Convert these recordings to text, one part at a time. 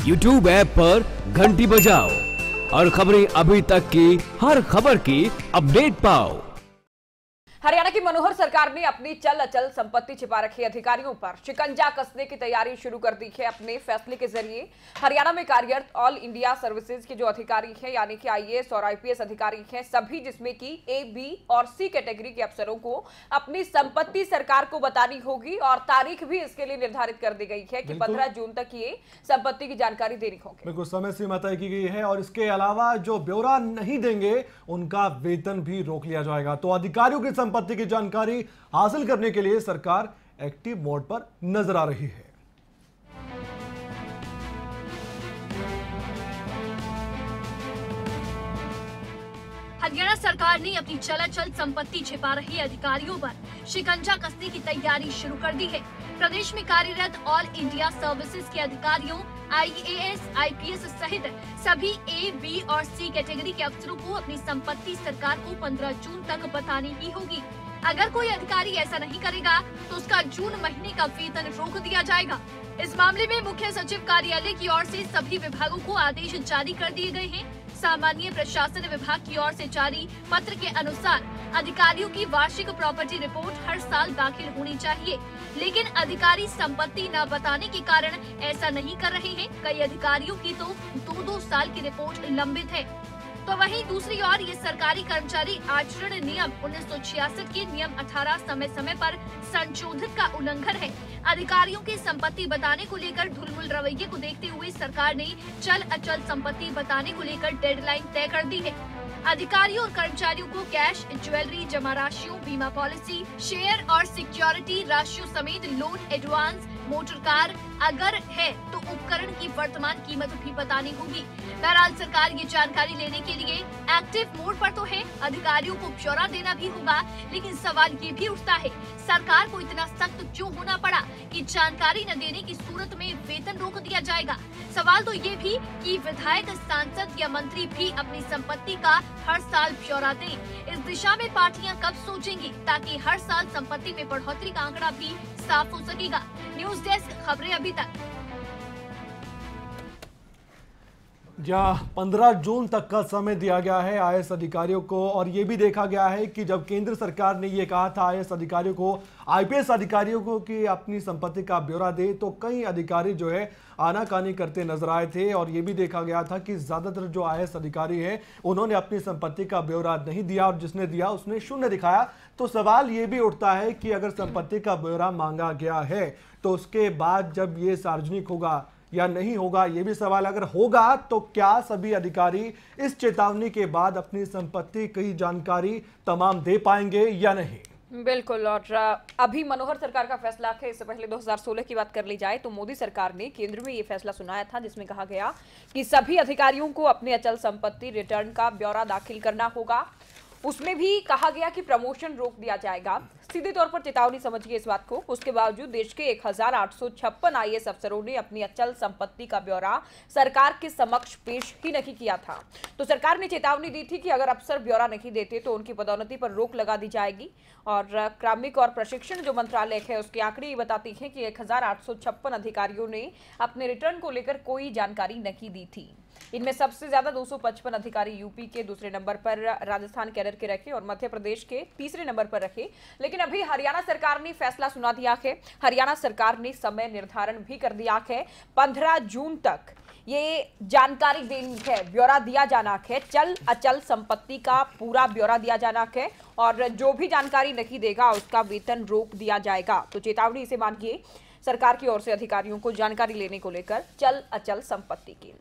YouTube app पर घंटी बजाओ और खबरें अभी तक की हर खबर की अपडेट पाओ। हरियाणा की मनोहर सरकार ने अपनी चल अचल संपत्ति छिपा रखी अधिकारियों पर शिकंजा कसने की तैयारी शुरू कर दी है। अपने फैसले के जरिए हरियाणा में कार्यरत ऑल इंडिया सर्विसेज के जो अधिकारी हैं, यानी कि आईएएस और आईपीएस अधिकारी हैं, सभी जिसमें कि ए, बी और सी कैटेगरी के अफसरों को अपनी संपत्ति सरकार को बतानी होगी और तारीख भी इसके लिए निर्धारित कर दी गई है कि 15 जून तक ये संपत्ति की जानकारी देनी होगी। बिल्कुल समय सीमा तय की गई है और इसके अलावा जो ब्यौरा नहीं देंगे उनका वेतन भी रोक लिया जाएगा। तो अधिकारियों की संपत्ति की जानकारी हासिल करने के लिए सरकार एक्टिव मोड पर नजर आ रही है। हरियाणा सरकार ने अपनी चल संपत्ति छिपा रहे अधिकारियों पर शिकंजा कसने की तैयारी शुरू कर दी है। प्रदेश में कार्यरत ऑल इंडिया सर्विसेज के अधिकारियों, आईएएस, आईपीएस सहित सभी ए, बी और सी कैटेगरी के अफसरों को अपनी संपत्ति सरकार को 15 जून तक बतानी ही होगी। अगर कोई अधिकारी ऐसा नहीं करेगा तो उसका जून महीने का वेतन रोक दिया जाएगा। इस मामले में मुख्य सचिव कार्यालय की ओर से सभी विभागों को आदेश जारी कर दिए गए हैं। सामान्य प्रशासन विभाग की ओर से जारी पत्र के अनुसार अधिकारियों की वार्षिक प्रॉपर्टी रिपोर्ट हर साल दाखिल होनी चाहिए, लेकिन अधिकारी संपत्ति न बताने के कारण ऐसा नहीं कर रहे हैं। कई अधिकारियों की तो 2-2 साल की रिपोर्ट लंबित है। तो वहीं दूसरी ओर ये सरकारी कर्मचारी आचरण नियम 1966 के नियम 18 समय समय पर संशोधित का उल्लंघन है। अधिकारियों की संपत्ति बताने को लेकर ढुलमुल रवैये को देखते हुए सरकार ने चल अचल संपत्ति बताने को लेकर डेडलाइन तय कर दी है। अधिकारियों और कर्मचारियों को कैश, ज्वेलरी, जमा राशियों, बीमा पॉलिसी, शेयर और सिक्योरिटी राशियों समेत लोन, एडवांस, मोटर कार अगर है तो उपकरण की वर्तमान कीमत भी बतानी होगी। बहरहाल सरकार ये जानकारी लेने के लिए एक्टिव मोड पर तो है, अधिकारियों को ब्यौरा देना भी होगा, लेकिन सवाल ये भी उठता है सरकार को इतना सख्त क्यों होना पड़ा कि जानकारी न देने की सूरत में वेतन रोक दिया जाएगा। सवाल तो ये भी कि विधायक, सांसद या मंत्री भी अपनी संपत्ति का हर साल ब्यौरा दें। इस दिशा में पार्टियां कब सोचेंगी ताकि हर साल संपत्ति में बढ़ोतरी का आंकड़ा भी साफ हो सकेगा। न्यूज डेस्क, खबरें अभी तक। जहां 15 जून तक का समय दिया गया है आईएएस अधिकारियों को, और ये भी देखा गया है कि जब केंद्र सरकार ने ये कहा था आईएएस अधिकारियों को, आईपीएस अधिकारियों को कि अपनी संपत्ति का ब्यौरा दे, तो कई अधिकारी जो है आनाकानी करते नजर आए थे। और ये भी देखा गया था कि ज्यादातर जो आईएएस अधिकारी हैं उन्होंने अपनी संपत्ति का ब्यौरा नहीं दिया और जिसने दिया उसने शून्य दिखाया। तो सवाल ये भी उठता है कि अगर संपत्ति का ब्यौरा मांगा गया है तो उसके बाद जब ये सार्वजनिक होगा या नहीं होगा, ये भी सवाल। अगर होगा तो क्या सभी अधिकारी इस चेतावनी के बाद अपनी संपत्ति की जानकारी तमाम दे पाएंगे या नहीं? बिल्कुल। और अभी मनोहर सरकार का फैसला है। इससे पहले 2016 की बात कर ली जाए तो मोदी सरकार ने केंद्र में ये फैसला सुनाया था, जिसमें कहा गया कि सभी अधिकारियों को अपने अचल संपत्ति रिटर्न का ब्यौरा दाखिल करना होगा। उसमें भी कहा गया कि प्रमोशन रोक दिया जाएगा। सीधे तौर पर चेतावनी समझिए इस बात को। उसके बावजूद देश के 1856 आईएएस अफसरों ने अपनी अचल संपत्ति का ब्यौरा सरकार के समक्ष पेश ही नहीं किया था। तो सरकार ने चेतावनी दी थी कि अगर अफसर ब्यौरा नहीं देते तो उनकी पदोन्नति पर रोक लगा दी जाएगी। और कार्मिक और प्रशिक्षण जो मंत्रालय है उसके आंकड़े ये बताती हैं कि 1856 अधिकारियों ने अपने रिटर्न को लेकर कोई जानकारी नहीं दी थी। इनमें सबसे ज्यादा 255 अधिकारी यूपी के, दूसरे नंबर पर राजस्थान कैडर के रखे और मध्य प्रदेश के तीसरे नंबर पर रखे। लेकिन अभी हरियाणा सरकार ने फैसला सुना दिया है। हरियाणा सरकार ने समय निर्धारण भी कर दिया है। 15 जून तक ये जानकारी देनी है, ब्यौरा दिया जाना है, चल अचल संपत्ति का पूरा ब्यौरा दिया जाना है और जो भी जानकारी नहीं देगा उसका वेतन रोक दिया जाएगा। तो चेतावनी इसे मानिए सरकार की ओर से अधिकारियों को जानकारी लेने को लेकर चल अचल संपत्ति की।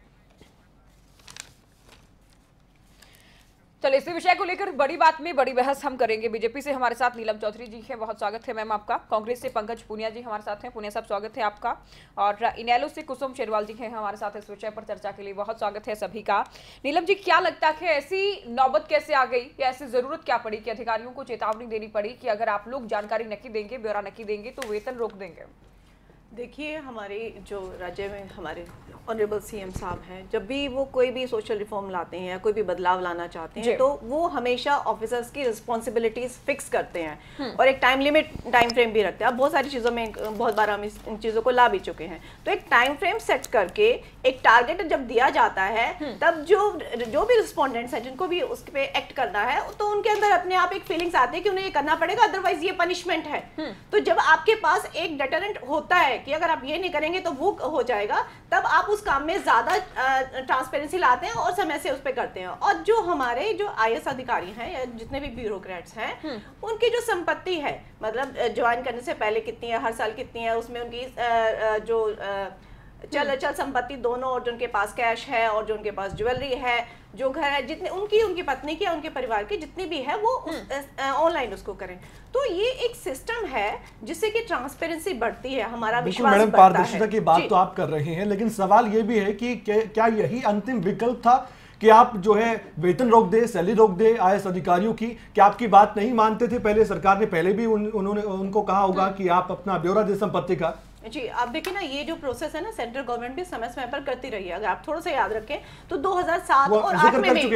चलिए इसी विषय को लेकर बड़ी बात में बड़ी बहस हम करेंगे। बीजेपी से हमारे साथ नीलम चौधरी जी हैं, बहुत स्वागत है मैम आपका। कांग्रेस से पंकज पूनिया जी हमारे साथ हैं, पुनिया साहब स्वागत है आपका। और इनेलो से कुसुम शेरवाल जी हैं हमारे साथ इस विषय पर चर्चा के लिए, बहुत स्वागत है सभी का। नीलम जी, क्या लगता है ऐसी नौबत कैसे आ गई या ऐसी जरूरत क्या पड़ी कि अधिकारियों को चेतावनी देनी पड़ी कि अगर आप लोग जानकारी नहीं देंगे, ब्यौरा नहीं देंगे तो वेतन रोक देंगे? देखिए, हमारे जो राज्य में हमारे ऑनरेबल सीएम साहब हैं, जब भी वो कोई भी सोशल रिफॉर्म लाते हैं या कोई भी बदलाव लाना चाहते हैं, तो वो हमेशा ऑफिसर्स की रिस्पॉन्सिबिलिटीज फिक्स करते हैं और एक टाइम लिमिट, टाइम फ्रेम भी रखते हैं। अब बहुत सारी चीज़ों में बहुत बार हम इन चीज़ों को ला भी चुके हैं, तो एक टाइम फ्रेम सेट करके एक टारगेट जब दिया जाता है, तब जो भी रिस्पॉन्डेंट्स हैं जिनको भी उस पर एक्ट करना है, तो उनके अंदर अपने आप एक फीलिंग्स आती है कि उन्हें ये करना पड़ेगा, अदरवाइज ये पनिशमेंट है। तो जब आपके पास एक डेटरेंट होता है कि अगर आप ये नहीं करेंगे तो वो हो जाएगा, तब आप उस काम में ज्यादा ट्रांसपेरेंसी लाते हैं और समय से उस पे करते हैं। और जो हमारे जो आईएएस अधिकारी हैं या जितने भी ब्यूरोक्रेट्स हैं, उनकी जो संपत्ति है, मतलब ज्वाइन करने से पहले कितनी है, हर साल कितनी है, उसमें उनकी जो चल संपत्ति दोनों, और जो उनके पास कैश है और जो उनके पास ज्वेलरी है, जो घर है, जितने उनकी पत्नी की, उनके परिवार की जितनी भी है, वो ऑनलाइन उसको करें। तो ये एक सिस्टम है जिससे कि ट्रांसपेरेंसी बढ़ती है, हमारा विश्वास मैडम, बढ़ता है। पारदर्शिता की बात तो आप कर रहे हैं, लेकिन सवाल ये भी है कि क्या यही अंतिम विकल्प था कि आप जो है वेतन रोक दे, सैलरी रोक दे आईएएस अधिकारियों की? क्या आपकी बात नहीं मानते थे पहले? सरकार ने पहले भी उन्होंने उनको कहा होगा कि आप अपना ब्यौरा दे संपत्ति का। जी, आप देखिए ना, ये जो प्रोसेस है ना, सेंट्रल गवर्नमेंट भी समय समय पर करती रही है। अगर आप थोड़ा सा याद रखें तो 2007 और 8 में भी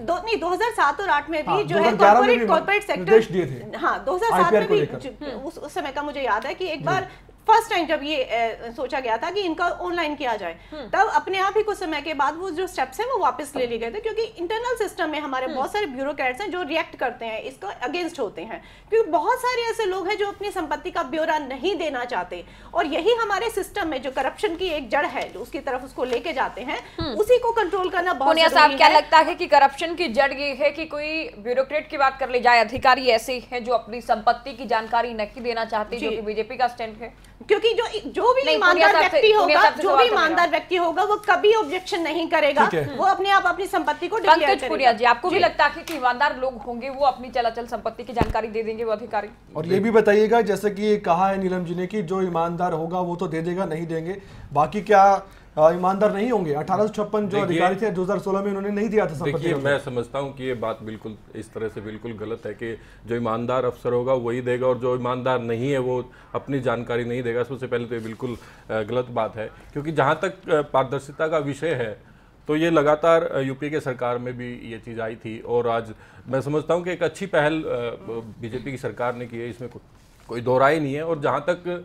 2007 और 8 में भी जो है कॉर्पोरेट सेक्टर, हाँ 2007 में भी उस समय का मुझे याद है कि एक बार फर्स्ट टाइम जब ये सोचा गया था कि इनका ऑनलाइन किया जाए, तब अपने आप ही कुछ समय के बाद वो जो स्टेप्स हैं वो वापस ले लिए गए थे, क्योंकि इंटरनल सिस्टम में हमारे बहुत सारे ब्यूरोक्रेट्स हैं जो रिएक्ट करते हैं, इसका अगेंस्ट होते हैं, क्योंकि बहुत सारे ऐसे लोग हैं जो अपनी संपत्ति का ब्यौरा नहीं देना चाहते। और यही हमारे सिस्टम में जो करप्शन की एक जड़ है, जो उसकी तरफ उसको लेके जाते हैं, उसी को कंट्रोल करना बहुत जरूरी है। क्या लगता है कि करप्शन की जड़ ये है कि कोई ब्यूरोक्रेट की बात कर ली जाए, अधिकारी ऐसे हैं जो अपनी संपत्ति की जानकारी नहीं देना चाहते, जो कि बीजेपी का स्टैंड है? क्योंकि जो भी ईमानदार व्यक्ति होगा, जो भी ईमानदार व्यक्ति होगा, वो कभी ऑब्जेक्शन नहीं करेगा, वो अपने आप अपनी संपत्ति को डिक्लेयर करेगा। पुनिया जी, आपको भी लगता है कि ईमानदार लोग होंगे वो अपनी चलाचल संपत्ति की जानकारी दे देंगे वो अधिकारी? और ये भी बताइएगा, जैसे कि कहा है नीलम जी ने कि जो ईमानदार होगा वो तो दे देगा, नहीं देंगे बाकी क्या ईमानदार नहीं होंगे? 1856 जो अधिकारी थे 2016 में उन्होंने नहीं दिया था संपत्ति। देखिए, मैं समझता हूं कि ये बात बिल्कुल इस तरह से बिल्कुल गलत है कि जो ईमानदार अफसर होगा वही देगा और जो ईमानदार नहीं है वो अपनी जानकारी नहीं देगा। सबसे पहले तो ये बिल्कुल गलत बात है, क्योंकि जहां तक पारदर्शिता का विषय है तो ये लगातार यूपी के सरकार में भी ये चीज़ आई थी, और आज मैं समझता हूँ कि एक अच्छी पहल बीजेपी की सरकार ने की है, इसमें कोई दो राय नहीं है। और जहाँ तक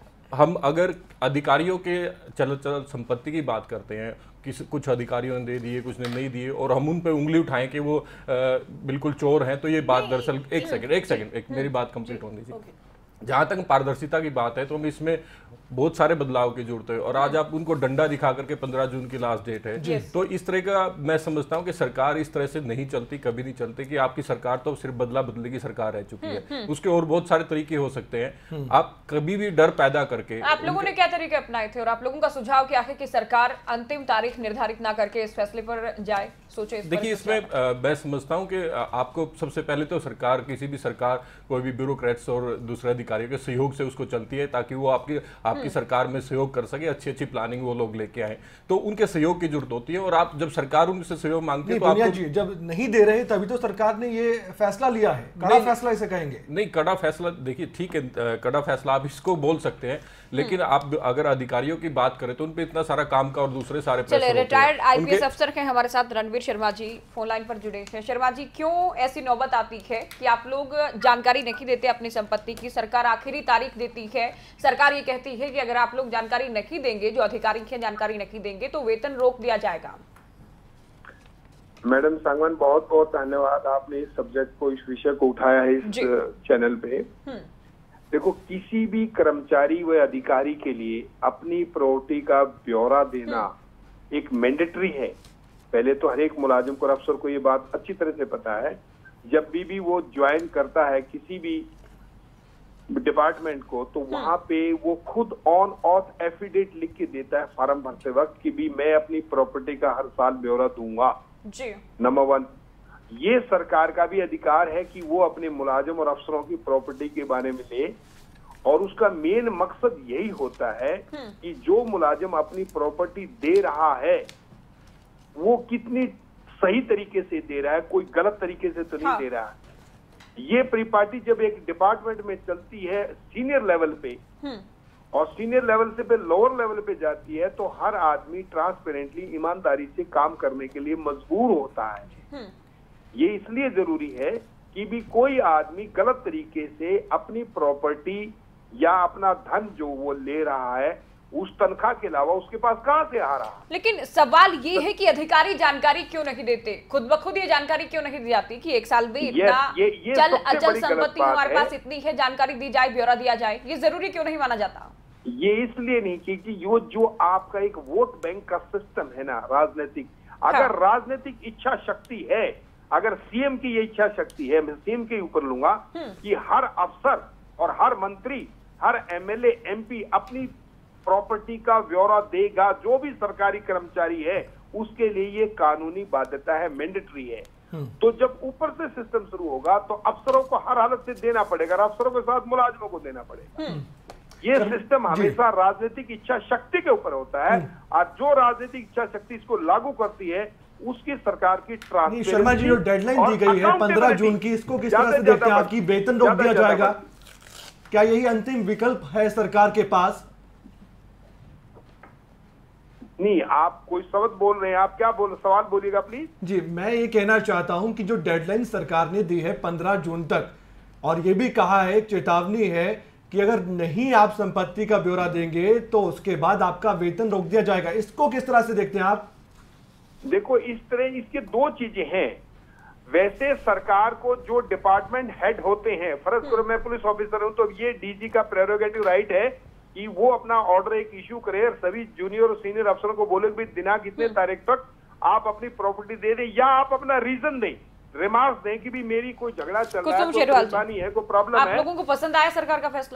हम अगर अधिकारियों के चल संपत्ति की बात करते हैं, कुछ अधिकारियों ने दे दिए, कुछ ने नहीं दिए, और हम उन पे उंगली उठाएं कि वो बिल्कुल चोर हैं, तो ये बात दरअसल एक सेकंड मेरी बात कंप्लीट होनी चाहिए। जहाँ तक पारदर्शिता की बात है तो हम इसमें बहुत सारे बदलाव की जरूरत है, और आज आप उनको डंडा दिखा करके 15 जून की लास्ट डेट है, तो इस तरह का मैं समझता हूं कि सरकार इस तरह से नहीं चलती, कभी नहीं चलती कि आपकी सरकार तो सिर्फ बदला बदली की सरकार रह चुकी है, उसके और बहुत सारे तरीके हो सकते हैं। आप कभी भी डर पैदा करके, आप लोगों ने क्या तरीके अपनाए थे और आप लोगों का सुझाव क्या है कि सरकार अंतिम तारीख निर्धारित ना करके इस फैसले पर जाए, सोचे? देखिए, इसमें मैं समझता हूं कि आपको सबसे पहले तो सरकार, किसी भी सरकार कोई भी ब्यूरोक्रेट्स और दूसरे अधिकारियों के सहयोग से उसको चलती है, ताकि वो आपकी सरकार में सहयोग कर सके, अच्छी प्लानिंग वो लोग लेके आए, तो उनके सहयोग की जरूरत होती है। और आप जब सरकार उनसे सहयोग मांगती है तो आप जी जब नहीं दे रहे तभी तो सरकार ने ये फैसला लिया है, कड़ा फैसला इसे कहेंगे? नहीं, कड़ा फैसला, देखिए ठीक है, कड़ा फैसला आप इसको बोल सकते हैं, लेकिन आप अगर अधिकारियों की बात करें तो उनपे इतना सारा काम का और दूसरे सारे चले रिटायर्ड आईपीएस अफसर हैं हमारे साथ रणवीर शर्मा जी फोन लाइन पर जुड़े हैं। शर्मा जी, क्यों ऐसी नौबत आती है कि आप लोग जानकारी नहीं देते अपनी संपत्ति की? सरकार आखिरी तारीख देती है, सरकार ये कहती है कि अगर आप लोग जानकारी नहीं देंगे, जो अधिकारी हैं जानकारी नहीं देंगे, तो वेतन रोक दिया जाएगा। मैडम सांगवान, बहुत बहुत धन्यवाद, आपने इस सब्जेक्ट को, इस विषय को उठाया है इस चैनल पे। देखो, किसी भी कर्मचारी व अधिकारी के लिए अपनी प्रॉपर्टी का ब्यौरा देना एक मैंडेटरी है। पहले तो हर एक मुलाजिम को और अफसर को ये बात अच्छी तरह से पता है। जब भी वो ज्वाइन करता है किसी भी डिपार्टमेंट को, तो वहां पे वो खुद ऑन ऑथ एफिडेविट लिख के देता है फॉर्म भरते वक्त कि भी मैं अपनी प्रॉपर्टी का हर साल ब्यौरा दूंगा। जी नंबर 1, ये सरकार का भी अधिकार है कि वो अपने मुलाजिम और अफसरों की प्रॉपर्टी के बारे में ले, और उसका मेन मकसद यही होता है कि जो मुलाजिम अपनी प्रॉपर्टी दे रहा है वो कितनी सही तरीके से दे रहा है, कोई गलत तरीके से तो नहीं दे रहा है। ये परिपाटी जब एक डिपार्टमेंट में चलती है सीनियर लेवल पे, और सीनियर लेवल से पे लोअर लेवल पे जाती है तो हर आदमी ट्रांसपेरेंटली ईमानदारी से काम करने के लिए मजबूर होता है। ये इसलिए जरूरी है कि भी कोई आदमी गलत तरीके से अपनी प्रॉपर्टी या अपना धन जो वो ले रहा है उस तनख्वाह के अलावा उसके पास कहां से आ रहा है। लेकिन सवाल ये है कि अधिकारी जानकारी क्यों नहीं देते, खुद ब खुद ये जानकारी क्यों नहीं दी जाती कि एक साल में इतना चल अचल संपत्ति हमारे पास इतनी है, जानकारी दी जाए, ब्यौरा दिया जाए, ये जरूरी क्यों नहीं माना जाता? ये इसलिए नहीं क्योंकि यो जो आपका एक वोट बैंक का सिस्टम है ना राजनीतिक, अगर राजनीतिक इच्छा शक्ति है, अगर सीएम की ये इच्छा शक्ति है, मैं सीएम के ऊपर लूंगा कि हर अफसर और हर मंत्री, हर एमएलए, एमपी अपनी प्रॉपर्टी का ब्यौरा देगा, जो भी सरकारी कर्मचारी है उसके लिए ये कानूनी बाध्यता है, मैंडेटरी है। तो जब ऊपर से सिस्टम शुरू होगा तो अफसरों को हर हालत से देना पड़ेगा, अफसरों के साथ मुलाजिमों को देना पड़ेगा। ये सिस्टम हमेशा राजनीतिक इच्छा शक्ति के ऊपर होता है और जो राजनीतिक इच्छा शक्ति इसको लागू करती है उसकी सरकार की ट्रांसपेरेंसी। शर्मा जी, जो डेडलाइन दी गई है 15 जून की, इसको किस तरह से देखते हैं? आपकी वेतन रोक दिया जाएगा, क्या यही अंतिम विकल्प है सरकार के पास? नहीं, आप कोई शब्द बोल रहे हैं, आप क्या बोल, सवाल बोलिएगा प्लीज। जी, मैं ये कहना चाहता हूं कि जो डेडलाइन सरकार ने दी है 15 जून तक, और ये भी कहा है, चेतावनी है कि अगर नहीं आप संपत्ति का ब्यौरा देंगे तो उसके बाद आपका वेतन रोक दिया जाएगा, इसको किस तरह से देखते हैं आप? देखो, इस तरह इसके दो चीजें हैं। वैसे सरकार को जो डिपार्टमेंट हेड होते हैं, फर्ज करो मैं पुलिस ऑफिसर हूं तो ये डीजी का प्रेरोगेटिव राइट है कि वो अपना ऑर्डर एक इश्यू करे और सभी जूनियर और सीनियर अफसरों को बोले कि दिनांक इतने तारीख तक आप अपनी प्रॉपर्टी दे दें, या आप अपना रीजन दें, रिमार्क्स दें कि भी मेरी कोई झगड़ा चल रहा है, कोई परेशानी है, कोई प्रॉब्लम है। आप लोगों को पसंद आया सरकार का फैसला?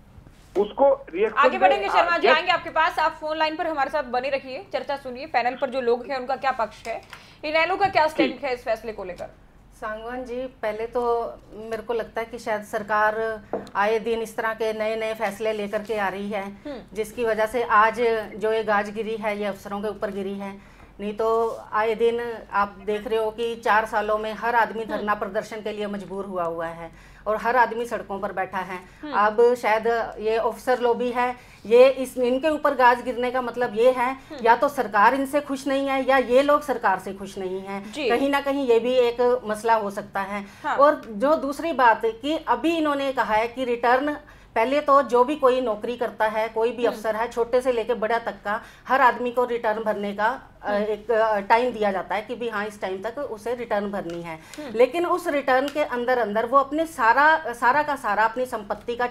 उसको रिएक्शन आगे बढ़ेंगे शर्मा जी, आएंगे आपके पास। आप फोन लाइन पर हमारे साथ बने रखिए, चर्चा सुनिए, पैनल पर जो लोग हैं उनका क्या पक्ष है, इनेलो का क्या स्टैंड है इस फैसले को लेकर? सांगवान जी, पहले तो मेरे को लगता है कि शायद सरकार आए दिन इस तरह के नए नए फैसले लेकर के आ रही है, जिसकी वजह से आज जो ये गाज गिरी है ये अफसरों के ऊपर गिरी है। नहीं तो आए दिन आप देख रहे हो कि 4 सालों में हर आदमी धरना प्रदर्शन के लिए मजबूर हुआ है और हर आदमी सड़कों पर बैठा है। अब शायद ये ऑफिसर लॉबी है, ये इनके ऊपर गाज गिरने का मतलब ये है या तो सरकार इनसे खुश नहीं है या ये लोग सरकार से खुश नहीं है, कहीं ना कहीं ये भी एक मसला हो सकता है। और जो दूसरी बात कि अभी इन्होंने कहा है कि रिटर्न, पहले तो जो भी कोई नौकरी करता है, कोई भी अफसर है, छोटे से लेकर बड़ा तक का, हर आदमी को रिटर्न भरने का एक टाइम दिया जाता है कि भी हाँ इस टाइम तक उसे रिटर्न भरनी है। लेकिन उस रिटर्न के अंदर अंदर वो अपने सारा का सारा अपनी संपत्ति का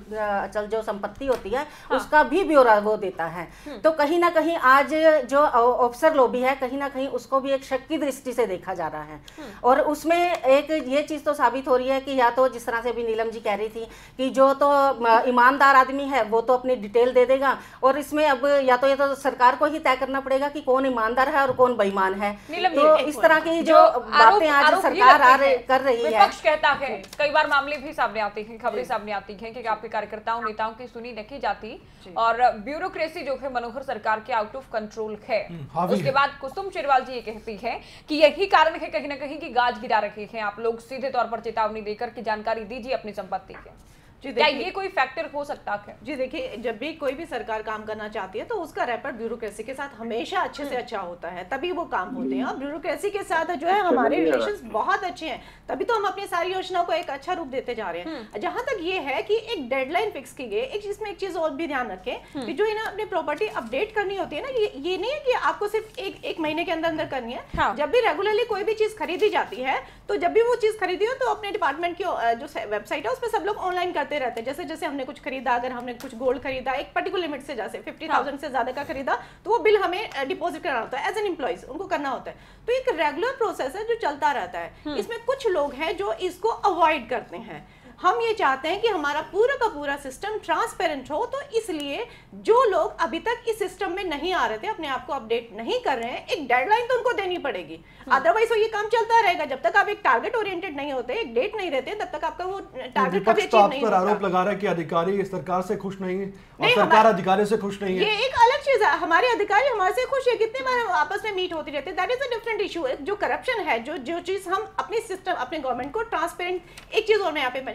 चल जो संपत्ति होती है उसका भी ब्यौरा वो देता है। तो कहीं ना कहीं आज जो ऑफिसर लॉबी है, कहीं ना कहीं उसको भी एक शक की दृष्टि से देखा जा रहा है। और उसमें एक ये चीज तो साबित हो रही है कि या तो जिस तरह से अभी नीलम जी कह रही थी कि जो तो ईमानदार आदमी है वो तो अपनी डिटेल दे देगा, और इसमें अब या तो ये तो सरकार को ही तय करना पड़ेगा कि कौन ईमानदार है और कौन बेईमान है। तो इस तरह की जो बातें आज सरकार कर रही है, विपक्ष कहता है, कई बार मामले भी सामने आते हैं, खबरें सामने आती हैं कि आपके कार्यकर्ताओं नेताओं की सुनी नहीं जाती और ब्यूरोक्रेसी जो है मनोहर सरकार के आउट ऑफ कंट्रोल है। उसके बाद कुसुम चिरवाल जी ये कहती है कि यही कारण है कहीं ना कहीं कि गाज गिरा रखे हैं आप लोग, सीधे तौर पर चेतावनी देकर कि जानकारी दीजिए अपनी संपत्ति के। क्या ये कोई फैक्टर हो सकता है? जी देखिए, जब भी कोई भी सरकार काम करना चाहती है तो उसका रैपर ब्यूरोक्रेसी के साथ हमेशा अच्छे से अच्छा होता है, तभी वो काम होते हैं। और ब्यूरोक्रेसी के साथ जो है हमारे रिलेशंस बहुत अच्छे हैं, तभी तो हम अपनी सारी योजनाओं को एक अच्छा रूप देते जा रहे हैं। जहां तक ये है कि एक डेडलाइन फिक्स की गई, इसमें एक चीज और भी ध्यान रखें कि जो है ना अपनी प्रॉपर्टी अपडेट करनी होती है ना, ये नहीं है कि आपको सिर्फ एक महीने के अंदर अंदर करनी है। हाँ। जब भी रेगुलरली कोई भी चीज खरीदी जाती है तो जब भी वो चीज खरीदी हो तो अपने डिपार्टमेंट की जो वेबसाइट है उस पर सब लोग ऑनलाइन करते रहते हैं। जैसे जैसे हमने कुछ खरीदा, अगर हमने कुछ गोल्ड खरीदा एक पर्टिकुलर लिमिट से, जैसे 50,000 से ज्यादा का खरीदा, तो वो बिल हमें डिपॉजिट करना होता है एज एन एम्प्लॉइज, उनको करना होता है। तो एक रेगुलर प्रोसेस है जो चलता रहता है। इसमें कुछ लोग हैं जो इसको अवॉइड करते हैं। हम ये चाहते हैं कि हमारा पूरा का पूरा सिस्टम ट्रांसपेरेंट हो, तो इसलिए जो लोग अभी तक इस सिस्टम में नहीं आ रहे थे, अपने आप को अपडेट नहीं कर रहे हैं, एक डेडलाइन तो उनको देनी पड़ेगी। अदरवाइज तो ये काम चलता रहेगा जब तक आप एक टारगेट ओरिएंटेड नहीं होते, एक डेट नहीं रहते, तब तक आपका वो टारगेट कभी अचीव नहीं होता। आरोप लगा रहा है कि अधिकारी सरकार से खुश नहीं है और सरकार अधिकारी से खुश नहीं है। ये एक अलग चीज है, हमारे अधिकारी हमारे से खुश है, कितने बार आपस में मीट होती रहती है, that is a different issue. जो करप्शन है, जो चीज हम अपने सिस्टम, अपने गवर्नमेंट को ट्रांसपेरेंट, एक चीज और मैं यहाँ पे मेंशन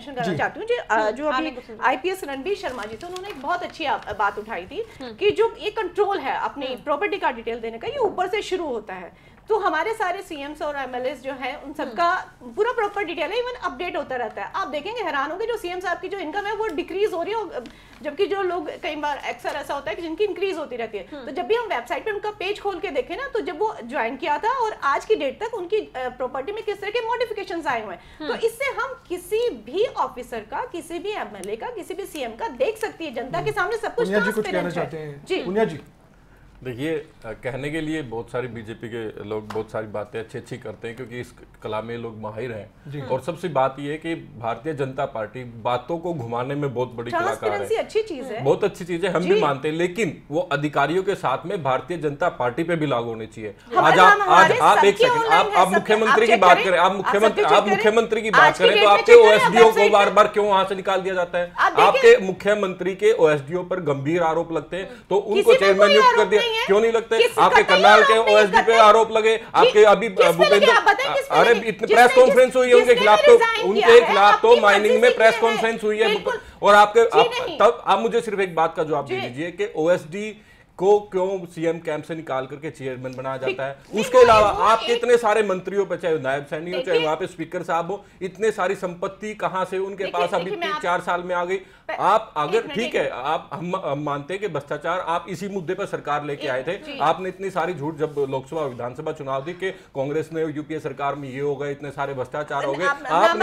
मेंशन करना चाहती हूँ जो अभी आईपीएस रणबीर शर्मा जी थे, उन्होंने एक बहुत अच्छी बात उठाई थी कि जो ये कंट्रोल है अपनी प्रॉपर्टी का डिटेल देने का, ये ऊपर से शुरू होता है। तो हमारे सारे सीएम्स और एमएलएस जो है उन सबका पूरा प्रॉपर डिटेल है, इवन अपडेट होता रहता है। आप देखेंगे हैरान होंगे जो सीएम साहब की जो इनकम है वो डिक्रीज हो रही है, जबकि जो लोग कई बार अक्सर ऐसा होता है कि जिनकी इंक्रीज होती रहती है। तो जब भी हम वेबसाइट पे उनका पेज खोल के देखें ना, तो जब वो ज्वाइन किया था और आज की डेट तक उनकी प्रॉपर्टी में किस तरह के मॉडिफिकेशंस आए हुए हैं, तो इससे हम किसी भी ऑफिसर का, किसी भी एमएलए का, किसी भी सीएम का देख सकती है जनता के सामने सब कुछ ट्रांसपेरेंट है। जी पुनिया जी, देखिए, कहने के लिए बहुत सारी बीजेपी के लोग बहुत सारी बातें अच्छी अच्छी करते हैं क्योंकि इस कला में लोग माहिर हैं, और सबसे बात यह है कि भारतीय जनता पार्टी बातों को घुमाने में बहुत बड़ी कलाकार है, अच्छी चीज है, बहुत अच्छी चीज है, हम भी मानते हैं, लेकिन वो अधिकारियों के साथ में भारतीय जनता पार्टी पे भी लागू होनी चाहिए। आज आप एक सेकंड, आप मुख्यमंत्री की बात करें, आप मुख्यमंत्री की बात करें, तो आपके ओएसडीओ को बार बार क्यों वहां से निकाल दिया जाता है? आपके मुख्यमंत्री के ओएसडीओ पर गंभीर आरोप लगते हैं, तो उनको चेयरमैन नियुक्त कर दिया, क्यों नहीं लगते? आपके करनाल के ओएसडी पे आरोप लगे, आपके अभी भूपेंद्र, अरे इतने प्रेस कॉन्फ्रेंस हुई है उनके खिलाफ तो माइनिंग में प्रेस कॉन्फ्रेंस हुई है, और आपके तब आप मुझे सिर्फ एक बात का जवाब दे दीजिए कि ओएसडी को क्यों सीएम कैंप से निकाल करके चेयरमैन बनाया जाता है? उसके अलावा आपके इतने सारे मंत्रियों पे, चाहे नायब सैनी हो, चाहे वहां पे स्पीकर साहब हो, इतने सारी संपत्ति कहां से उनके पास अभी 4 साल में आ गई? आप अगर ठीक है, आप हम मानते हैं कि भ्रष्टाचार, आप इसी मुद्दे पर सरकार लेके आए थे, आपने इतनी सारी झूठ जब लोकसभा विधानसभा चुनाव थी कि कांग्रेस ने यूपीए सरकार में ये हो गए, इतने सारे भ्रष्टाचार हो गए, आपने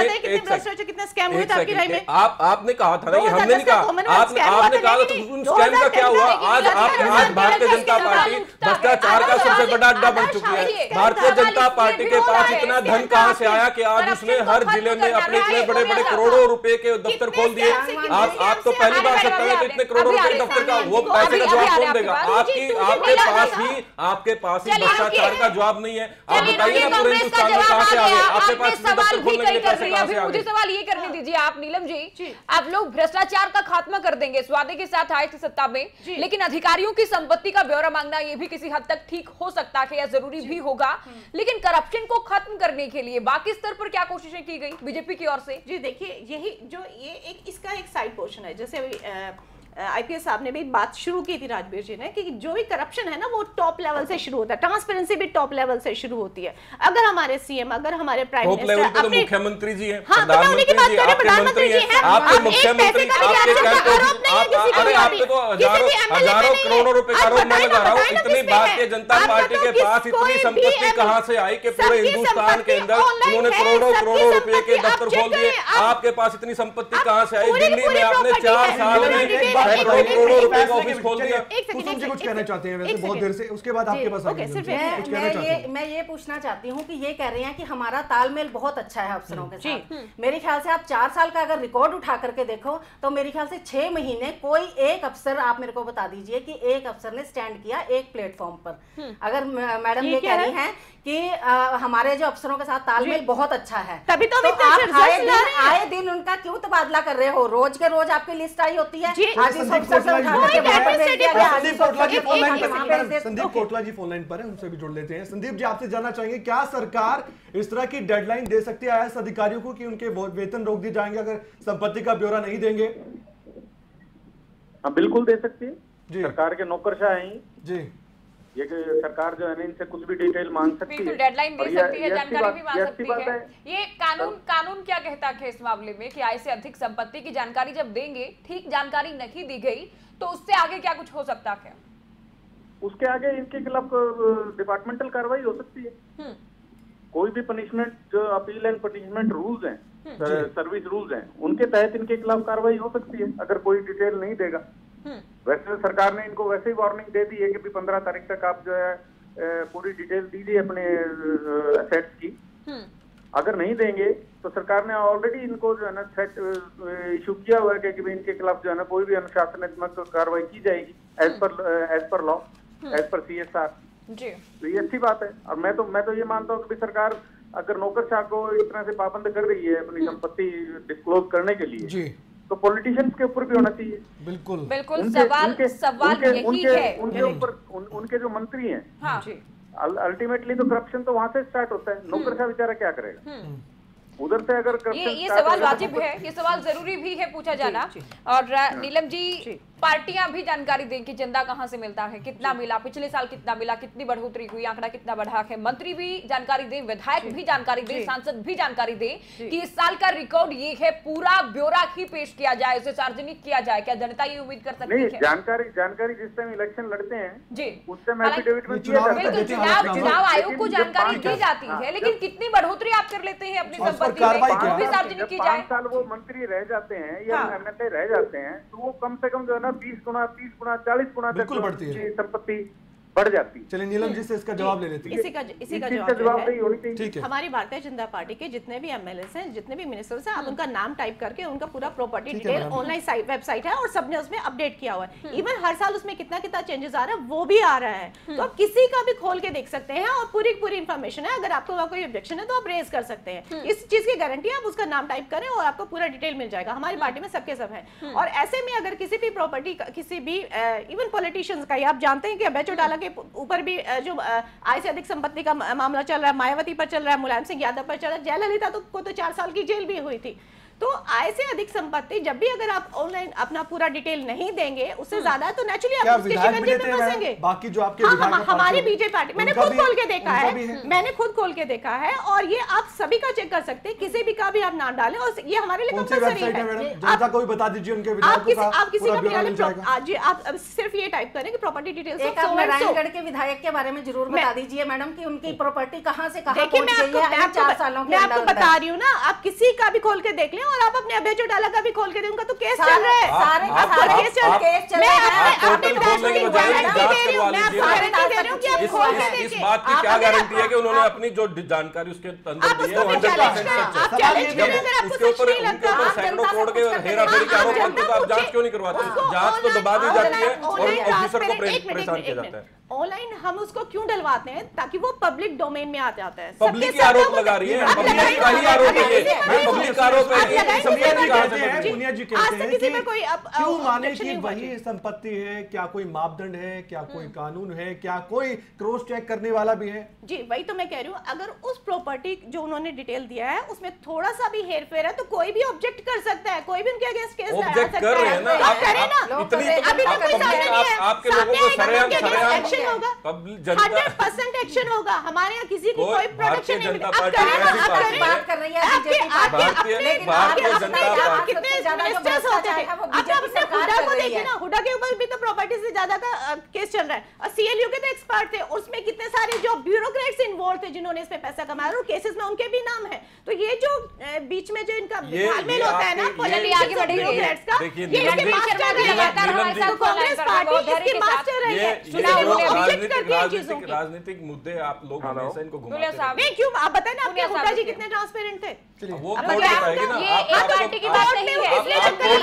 आपने कहा था ना, ये हमने नहीं कहा, आपने कहा उन स्कैम का क्या हुआ? आज भारतीय जनता पार्टी भ्रष्टाचार का सबसे बड़ा अड्डा बन चुकी है। भारतीय जनता पार्टी के पास इतना धन कहां से आया कि आज उसने हर जिले में अपने इतने बड़े बड़े करोड़ों रुपए के दफ्तर खोल दिए। आप तो पहली बार सकते हैं कि इतने करोड़ों रुपए के दफ्तर का वो पैसे का जवाब कौन देगा? आपके पास ही भ्रष्टाचार का जवाब नहीं है। आप बताइए ना, पूरे हिंदुस्तान में कहां से आ गए? आपके पास दफ्तर खोलने के लिए पैसे कहां से आ गए? मुझे सवाल ये करने दीजिए आप नीलम जी, आप लोग भ्रष्टाचार का खात्मा कर देंगे, इस वादे के साथ आए थे सत्ता में, लेकिन अधिकारियों की संपत्ति का ब्यौरा मांगना ये भी किसी हद तक ठीक हो सकता है या जरूरी भी होगा, लेकिन करप्शन को खत्म करने के लिए बाकी स्तर पर क्या कोशिशें की गई बीजेपी की ओर से? जी देखिए, यही जो ये एक इसका एक साइड पोर्शन है, जैसे अभी आईपीएस साहब ने भी बात शुरू की थी राजवीर जी ने, कि जो भी करप्शन है ना वो टॉप लेवल से शुरू होता है, ट्रांसपेरेंसी भी टॉप लेवल से शुरू होती है। अगर हमारे सीएम, अगर हमारे प्राइम मिनिस्टर, तो मुख्यमंत्री जी हैं, प्रधानमंत्री जी हैं, प्रधानमंत्री जी हैं, आपके मुख्यमंत्री, आपके तो हजारों करोड़ों रुपए का आरोप मैं लगा रहा हूँ। इतनी भारतीय जनता पार्टी के पास इतनी संपत्ति कहां से आई कि पूरे हिंदुस्तान के अंदर उन्होंने करोड़ों रुपए के दफ्तर खोल दिए? आपके पास इतनी संपत्ति कहां से आई? दिल्ली में आपने 4 साल में करोड़ों रुपए का ऑफिस खोल दिया। कुछ कहना चाहते हैं वैसे बहुत देर से, उसके बाद आपके पास मैं ये पूछना चाहती हूँ कि ये कह रहे हैं कि हमारा तालमेल बहुत अच्छा है अफसरों के साथ। मेरे ख्याल से आप 4 साल का अगर रिकॉर्ड उठा करके देखो तो मेरे ख्याल से 6 महीने कोई एक अफसर, आप मेरे को बता दीजिए कि एक अफसर ने स्टैंड किया एक प्लेटफॉर्म पर। अगर मैडम ये कह रही हैं कि हमारे जो अफसरों के साथ तालमेल बहुत अच्छा है, तभी तो आए दिन उनका क्यों तबादला कर रहे हो? रोज के रोज आपकी लिस्ट आई होती है। संदीप कोटला जी फोन लाइन पर है, उनसे भी जुड़ लेते हैं। संदीप जी, आपसे जानना चाहेंगे, क्या सरकार इस तरह की डेडलाइन दे सकती है आईएएस अधिकारियों को कि उनके वेतन रोक दिए जाएंगे अगर संपत्ति का ब्यौरा नहीं देंगे? हाँ, बिल्कुल दे सकती है। सरकार के नौकरशाह हैं जी, ये सरकार जो है ना, इनसे कुछ भी डिटेल मांग सकती है, डेडलाइन दे सकती है, जानकारी भी मांग सकती है। ये कानून क्या कहता है इस मामले में कि आय से अधिक संपत्ति की जानकारी जब देंगे, ठीक जानकारी नहीं दी गई तो उससे आगे क्या कुछ हो सकता है? उसके आगे इनके खिलाफ डिपार्टमेंटल कार्रवाई हो सकती है। कोई भी पनिशमेंट, जो अपील एंड पनिशमेंट रूल्स हैं, सर्विस रूल्स हैं, उनके तहत इनके खिलाफ कार्रवाई हो सकती है अगर कोई डिटेल नहीं देगा। वैसे सरकार ने इनको वैसे ही वार्निंग दे दी है कि 15 तारीख तक आप जो है पूरी डिटेल दीजिए अपने एसेट्स की। अगर नहीं देंगे तो सरकार ने ऑलरेडी इनको जो है ना थ्रेट इशू किया हुआ है कि इनके खिलाफ जो है ना कोई भी अनुशासनात्मक कार्रवाई की जाएगी as per law, as per CSR जी। तो ये अच्छी बात है। और मैं तो ये मानता हूँ कि सरकार अगर नौकरशाह को इस तरह से पाबंद कर रही है अपनी संपत्ति डिस्क्लोज करने के लिए जी, तो पॉलिटिशियंस के ऊपर भी होना चाहिए। बिल्कुल सवाल यही है। उनके ऊपर उनके जो मंत्री हैं, हाँ। अल्टीमेटली तो करप्शन तो वहां से स्टार्ट होता है, नौकरशाह बेचारा क्या करेगा? उधर से अगर ये सवाल वाजिब है, ये सवाल जरूरी भी है पूछा जाना। और नीलम जी, पार्टियां भी जानकारी दें कि चंदा कहां से मिलता है, कितना मिला, पिछले साल कितना मिला, कितनी बढ़ोतरी हुई, आंकड़ा कितना बढ़ा है। मंत्री भी जानकारी दें, विधायक भी जानकारी दें, सांसद भी जानकारी दें कि इस साल का रिकॉर्ड ये है, पूरा ब्यौरा ही पेश किया जाए, उसे सार्वजनिक किया जाए। क्या जनता ये उम्मीद कर सकती है? जानकारी जिस टाइम इलेक्शन लड़ते हैं जी, उस टाइम एफिडेविट में दिया जाता है। चुनाव आयोग को जानकारी दी जाती है, लेकिन कितनी बढ़ोतरी आप कर लेते हैं अपनी संपत्ति में, वो भी सार्वजनिक की जाए। 5 साल वो मंत्री रह जाते हैं या एमएलए रह जाते हैं, तो वो कम से कम जो है ना 20 गुना, 30 गुना, 40 गुना बिल्कुल बढ़ती है, संपत्ति बढ़ जाती। चलिए नीलम जी से इसका जवाब ले लेती है। इसी का जवाब नहीं होनी चाहिए। ठीक है। हमारी भारतीय जनता पार्टी के जितने भी एमएलएस हैं, जितने भी मिनिस्टर्स हैं, आप उनका नाम टाइप करके उनका पूरा प्रॉपर्टी डिटेल ऑनलाइन वेबसाइट है और सबने उसमें अपडेट किया हुआ है। इवन हर साल उसमें कितना कितना चेंजेस आ रहा है वो भी आ रहा है, तो आप किसी का भी खोल के देख सकते हैं और पूरी इन्फॉर्मेशन है। अगर आपको कोई ऑब्जेक्शन है तो आप रेज कर सकते हैं। इस चीज की गारंटी है, आप उसका नाम टाइप करें और आपको पूरा डिटेल मिल जाएगा। हमारी पार्टी में सबके सब है। और ऐसे में अगर किसी भी प्रॉपर्टी, किसी भी इवन पॉलिटिशियंस का, आप जानते हैं कि अभय चौटाला के ऊपर भी जो आय से अधिक संपत्ति का मामला चल रहा है, मायावती पर चल रहा है, मुलायम सिंह यादव पर चल रहा है, जयललिता को तो 4 साल की जेल भी हुई थी। तो आय से अधिक संपत्ति जब भी अगर आप ऑनलाइन अपना पूरा डिटेल नहीं देंगे, उससे ज्यादा तो नेचुरली आप उसके शिकंजे में फंसेंगे। बाकी जो आपके हमारी बीजेपी पार्टी, मैंने खुद खोल के देखा है, मैंने खुद खोल के देखा है, और ये आप सभी का चेक कर सकते हैं, किसी भी का भी आप नाम डालें, और ये हमारे लिए कंपलसरी है। जनता को भी बता दीजिए उनके विधायकों का आप किसी का भी आप सिर्फ ये टाइप करें कि प्रॉपर्टी डिटेल्स। एक आप नारायणगढ़ के विधायक के बारे में जरूर बता दीजिए मैडम कि उनकी प्रॉपर्टी कहां से कहां पहुंच गई है 4 सालों के अंदर। मैं आपको बता रही हूँ ना, आप किसी का भी खोल के देख लें, और आप अपने अभय चौटाला का भी खोल के दें, उनका तो केस चल रहा है, सारे केस चल रहे हैं। मैं अपने विधायकों की गारंटी दे रही हूँ, मैं आपको गारंटी दे रही हूँ कि आप खोल के देखिए। इस बात की क्या गारंटी है कि उन्होंने अपनी जो जानकारी उसके अंदर दी है वो 100% सच है। उसके ऊपर सैकड़ों करोड़ के हेराफेरी के आरोप लगते हैं, तो आप जांच क्यों नहीं करवाते? जांच तो दबा दी जाती है और ऑफिसर को परेशान किया जाता है। ऑनलाइन हम उसको क्यों डलवाते हैं? ताकि वो पब्लिक डोमेन में आ जाता है। पब्लिक की आरोप लगा रही है, पब्लिक का ही आरोप है ये, पब्लिक का आरोप है। पुनिया जी कहते हैं कि क्यों माने कि वही संपत्ति है? क्या कोई मापदंड है? क्या कोई कानून है? क्या कोई क्रॉस चेक करने वाला भी है? जी वही तो मैं कह रही हूँ, अगर उस प्रॉपर्टी जो उन्होंने डिटेल दिया है उसमें थोड़ा सा भी हेरफेर है तो कोई भी ऑब्जेक्ट कर सकता है, कोई भी उनके अगेंस्ट केस लगा सकता है। कर रहे हैं ना, आप करें ना, अभी तक कोई सामने नहीं है। आपके लोगों को सरेआम एक्शन होगा, 100% एक्शन होगा। हमारे यहाँ किसी की कोई प्रोटेक्शन नहीं मिलेगी। आप करें ना, आप करें, बात कर रही है कितने मिनिस्टर्स होते थे। आप अपने हुडा को देखिए ना, हुडा के ऊपर भी तो प्रॉपर्टी से ज्यादा का केस चल रहा है, और सीएलयू के तो एक्सपर्ट थे, उसमें कितने सारे जो ब्यूरोक्रेट्स इन्वॉल्व थे जिन्होंने इसमें पैसा कमाया, और केसेस में उनके भी नाम है। तो ये जो बीच में जो इनका तालमेल होता है ना पॉलिटिक्स ब्यूरोक्रेट्स का, ये इसके मास्टर है। कांग्रेस पार्टी इसके मास्टर है। चुनाव में ऑब्जेक्ट करती है चीजों की। राजनीतिक मुद्दे आप लोग हमेशा इनको घुमाते हैं। नहीं क्यों, आप बताएं ना, आपके हुड्डा जी कितने ट्रांसपेरेंट थे? वो कोर्ट बताएगी ना, ये एक पार्टी की बात नहीं है, इसलिए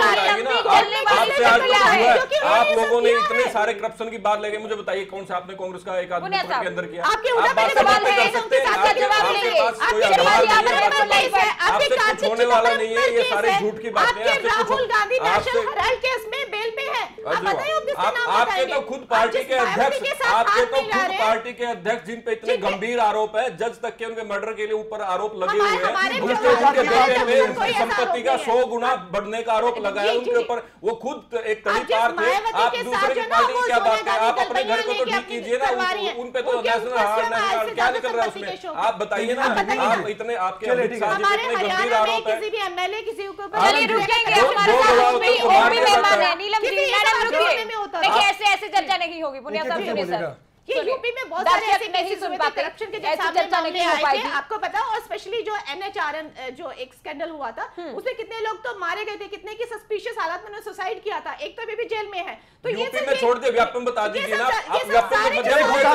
आप लोगों ने इतने सारे करप्शन की बात लेके मुझे बताइए कौन सा आपने कांग्रेस का एक आदमी के अंदर किया? आपके हुड्डा पे सवाल है, उनके साथ का जवाब लेंगे। आपके सवाल आपके कुछ होने वाला नहीं है, ये सारे झूठ की बातें हैं। आपके Rahul Gandhi National Herald case में बेल पे है। आपके तो खुद पार्टी के अध्यक्ष, आपके तो खुद पार्टी के अध्यक्ष जिन पे इतने गंभीर आरोप है, जज तक के उनके मर्डर के लिए ऊपर आरोप लगे हुए हैं, उनकी संपत्ति का 100 गुना बढ़ने का आरोप लगाया उनके ऊपर। वो खुद एक तड़ीपार थे। आप दूसरे की पार्टी की क्या बात करें? आप अपने घर को तो ठीक कीजिए ना, उन पे तो नेशनल हार्ड क्या निकल रहा है उसमें? आप बताइए ना, आप इतने आपके इतने गंभीर आरोप है। किसी भी एमएलए किसी को ऐसे चर्चा नहीं होगी। पुनिया साहब सुनिए सर, ये यूपी में बहुत सारे ऐसे केसेस हुए थे करप्शन के, जब सामने मामले आए थे, आपको पता है, और स्पेशली जो एनएचआरएम जो एक स्कैंडल हुआ था, उसमें कितने लोग तो मारे गए थे, कितने की सस्पिशियस हालत में सुसाइड किया था, एक तो अभी भी जेल में है। तो ये यूपी में छोड़ दे, व्यापम बता दीजिए ना, आप व्यापम में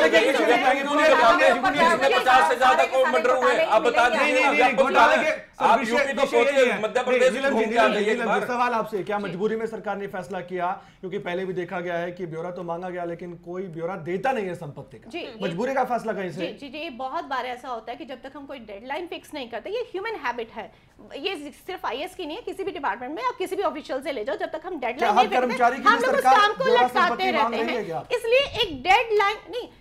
50 से ज्यादा को मर्डर हुए, आप बता दीजिए। आप यूपी तो सोचिए, मध्य प्रदेश में घूम के आ जाइए। सवाल आपसे, क्या मजबूरी में सरकार ने फैसला किया? क्योंकि पहले भी देखा गया है कि ब्यौरा तो मांगा गया लेकिन कोई ब्यौरा देता नहीं है संपत्ति का। मजबूरी का फैसला कहीं से? जी जी, बहुत बार ऐसा होता है कि जब तक हम कोई डेडलाइन फिक्स नहीं करते, ये ह्यूमन हैबिट है, ये सिर्फ आईएएस की नहीं है, किसी भी डिपार्टमेंट में आप किसी भी ऑफिशियल से ले जाओ, जब तक हम डेडलाइन नहीं फिक्स करते हम लोग उस काम को लटकाते रहते हैं। इसलिए एक डेडलाइन नहीं,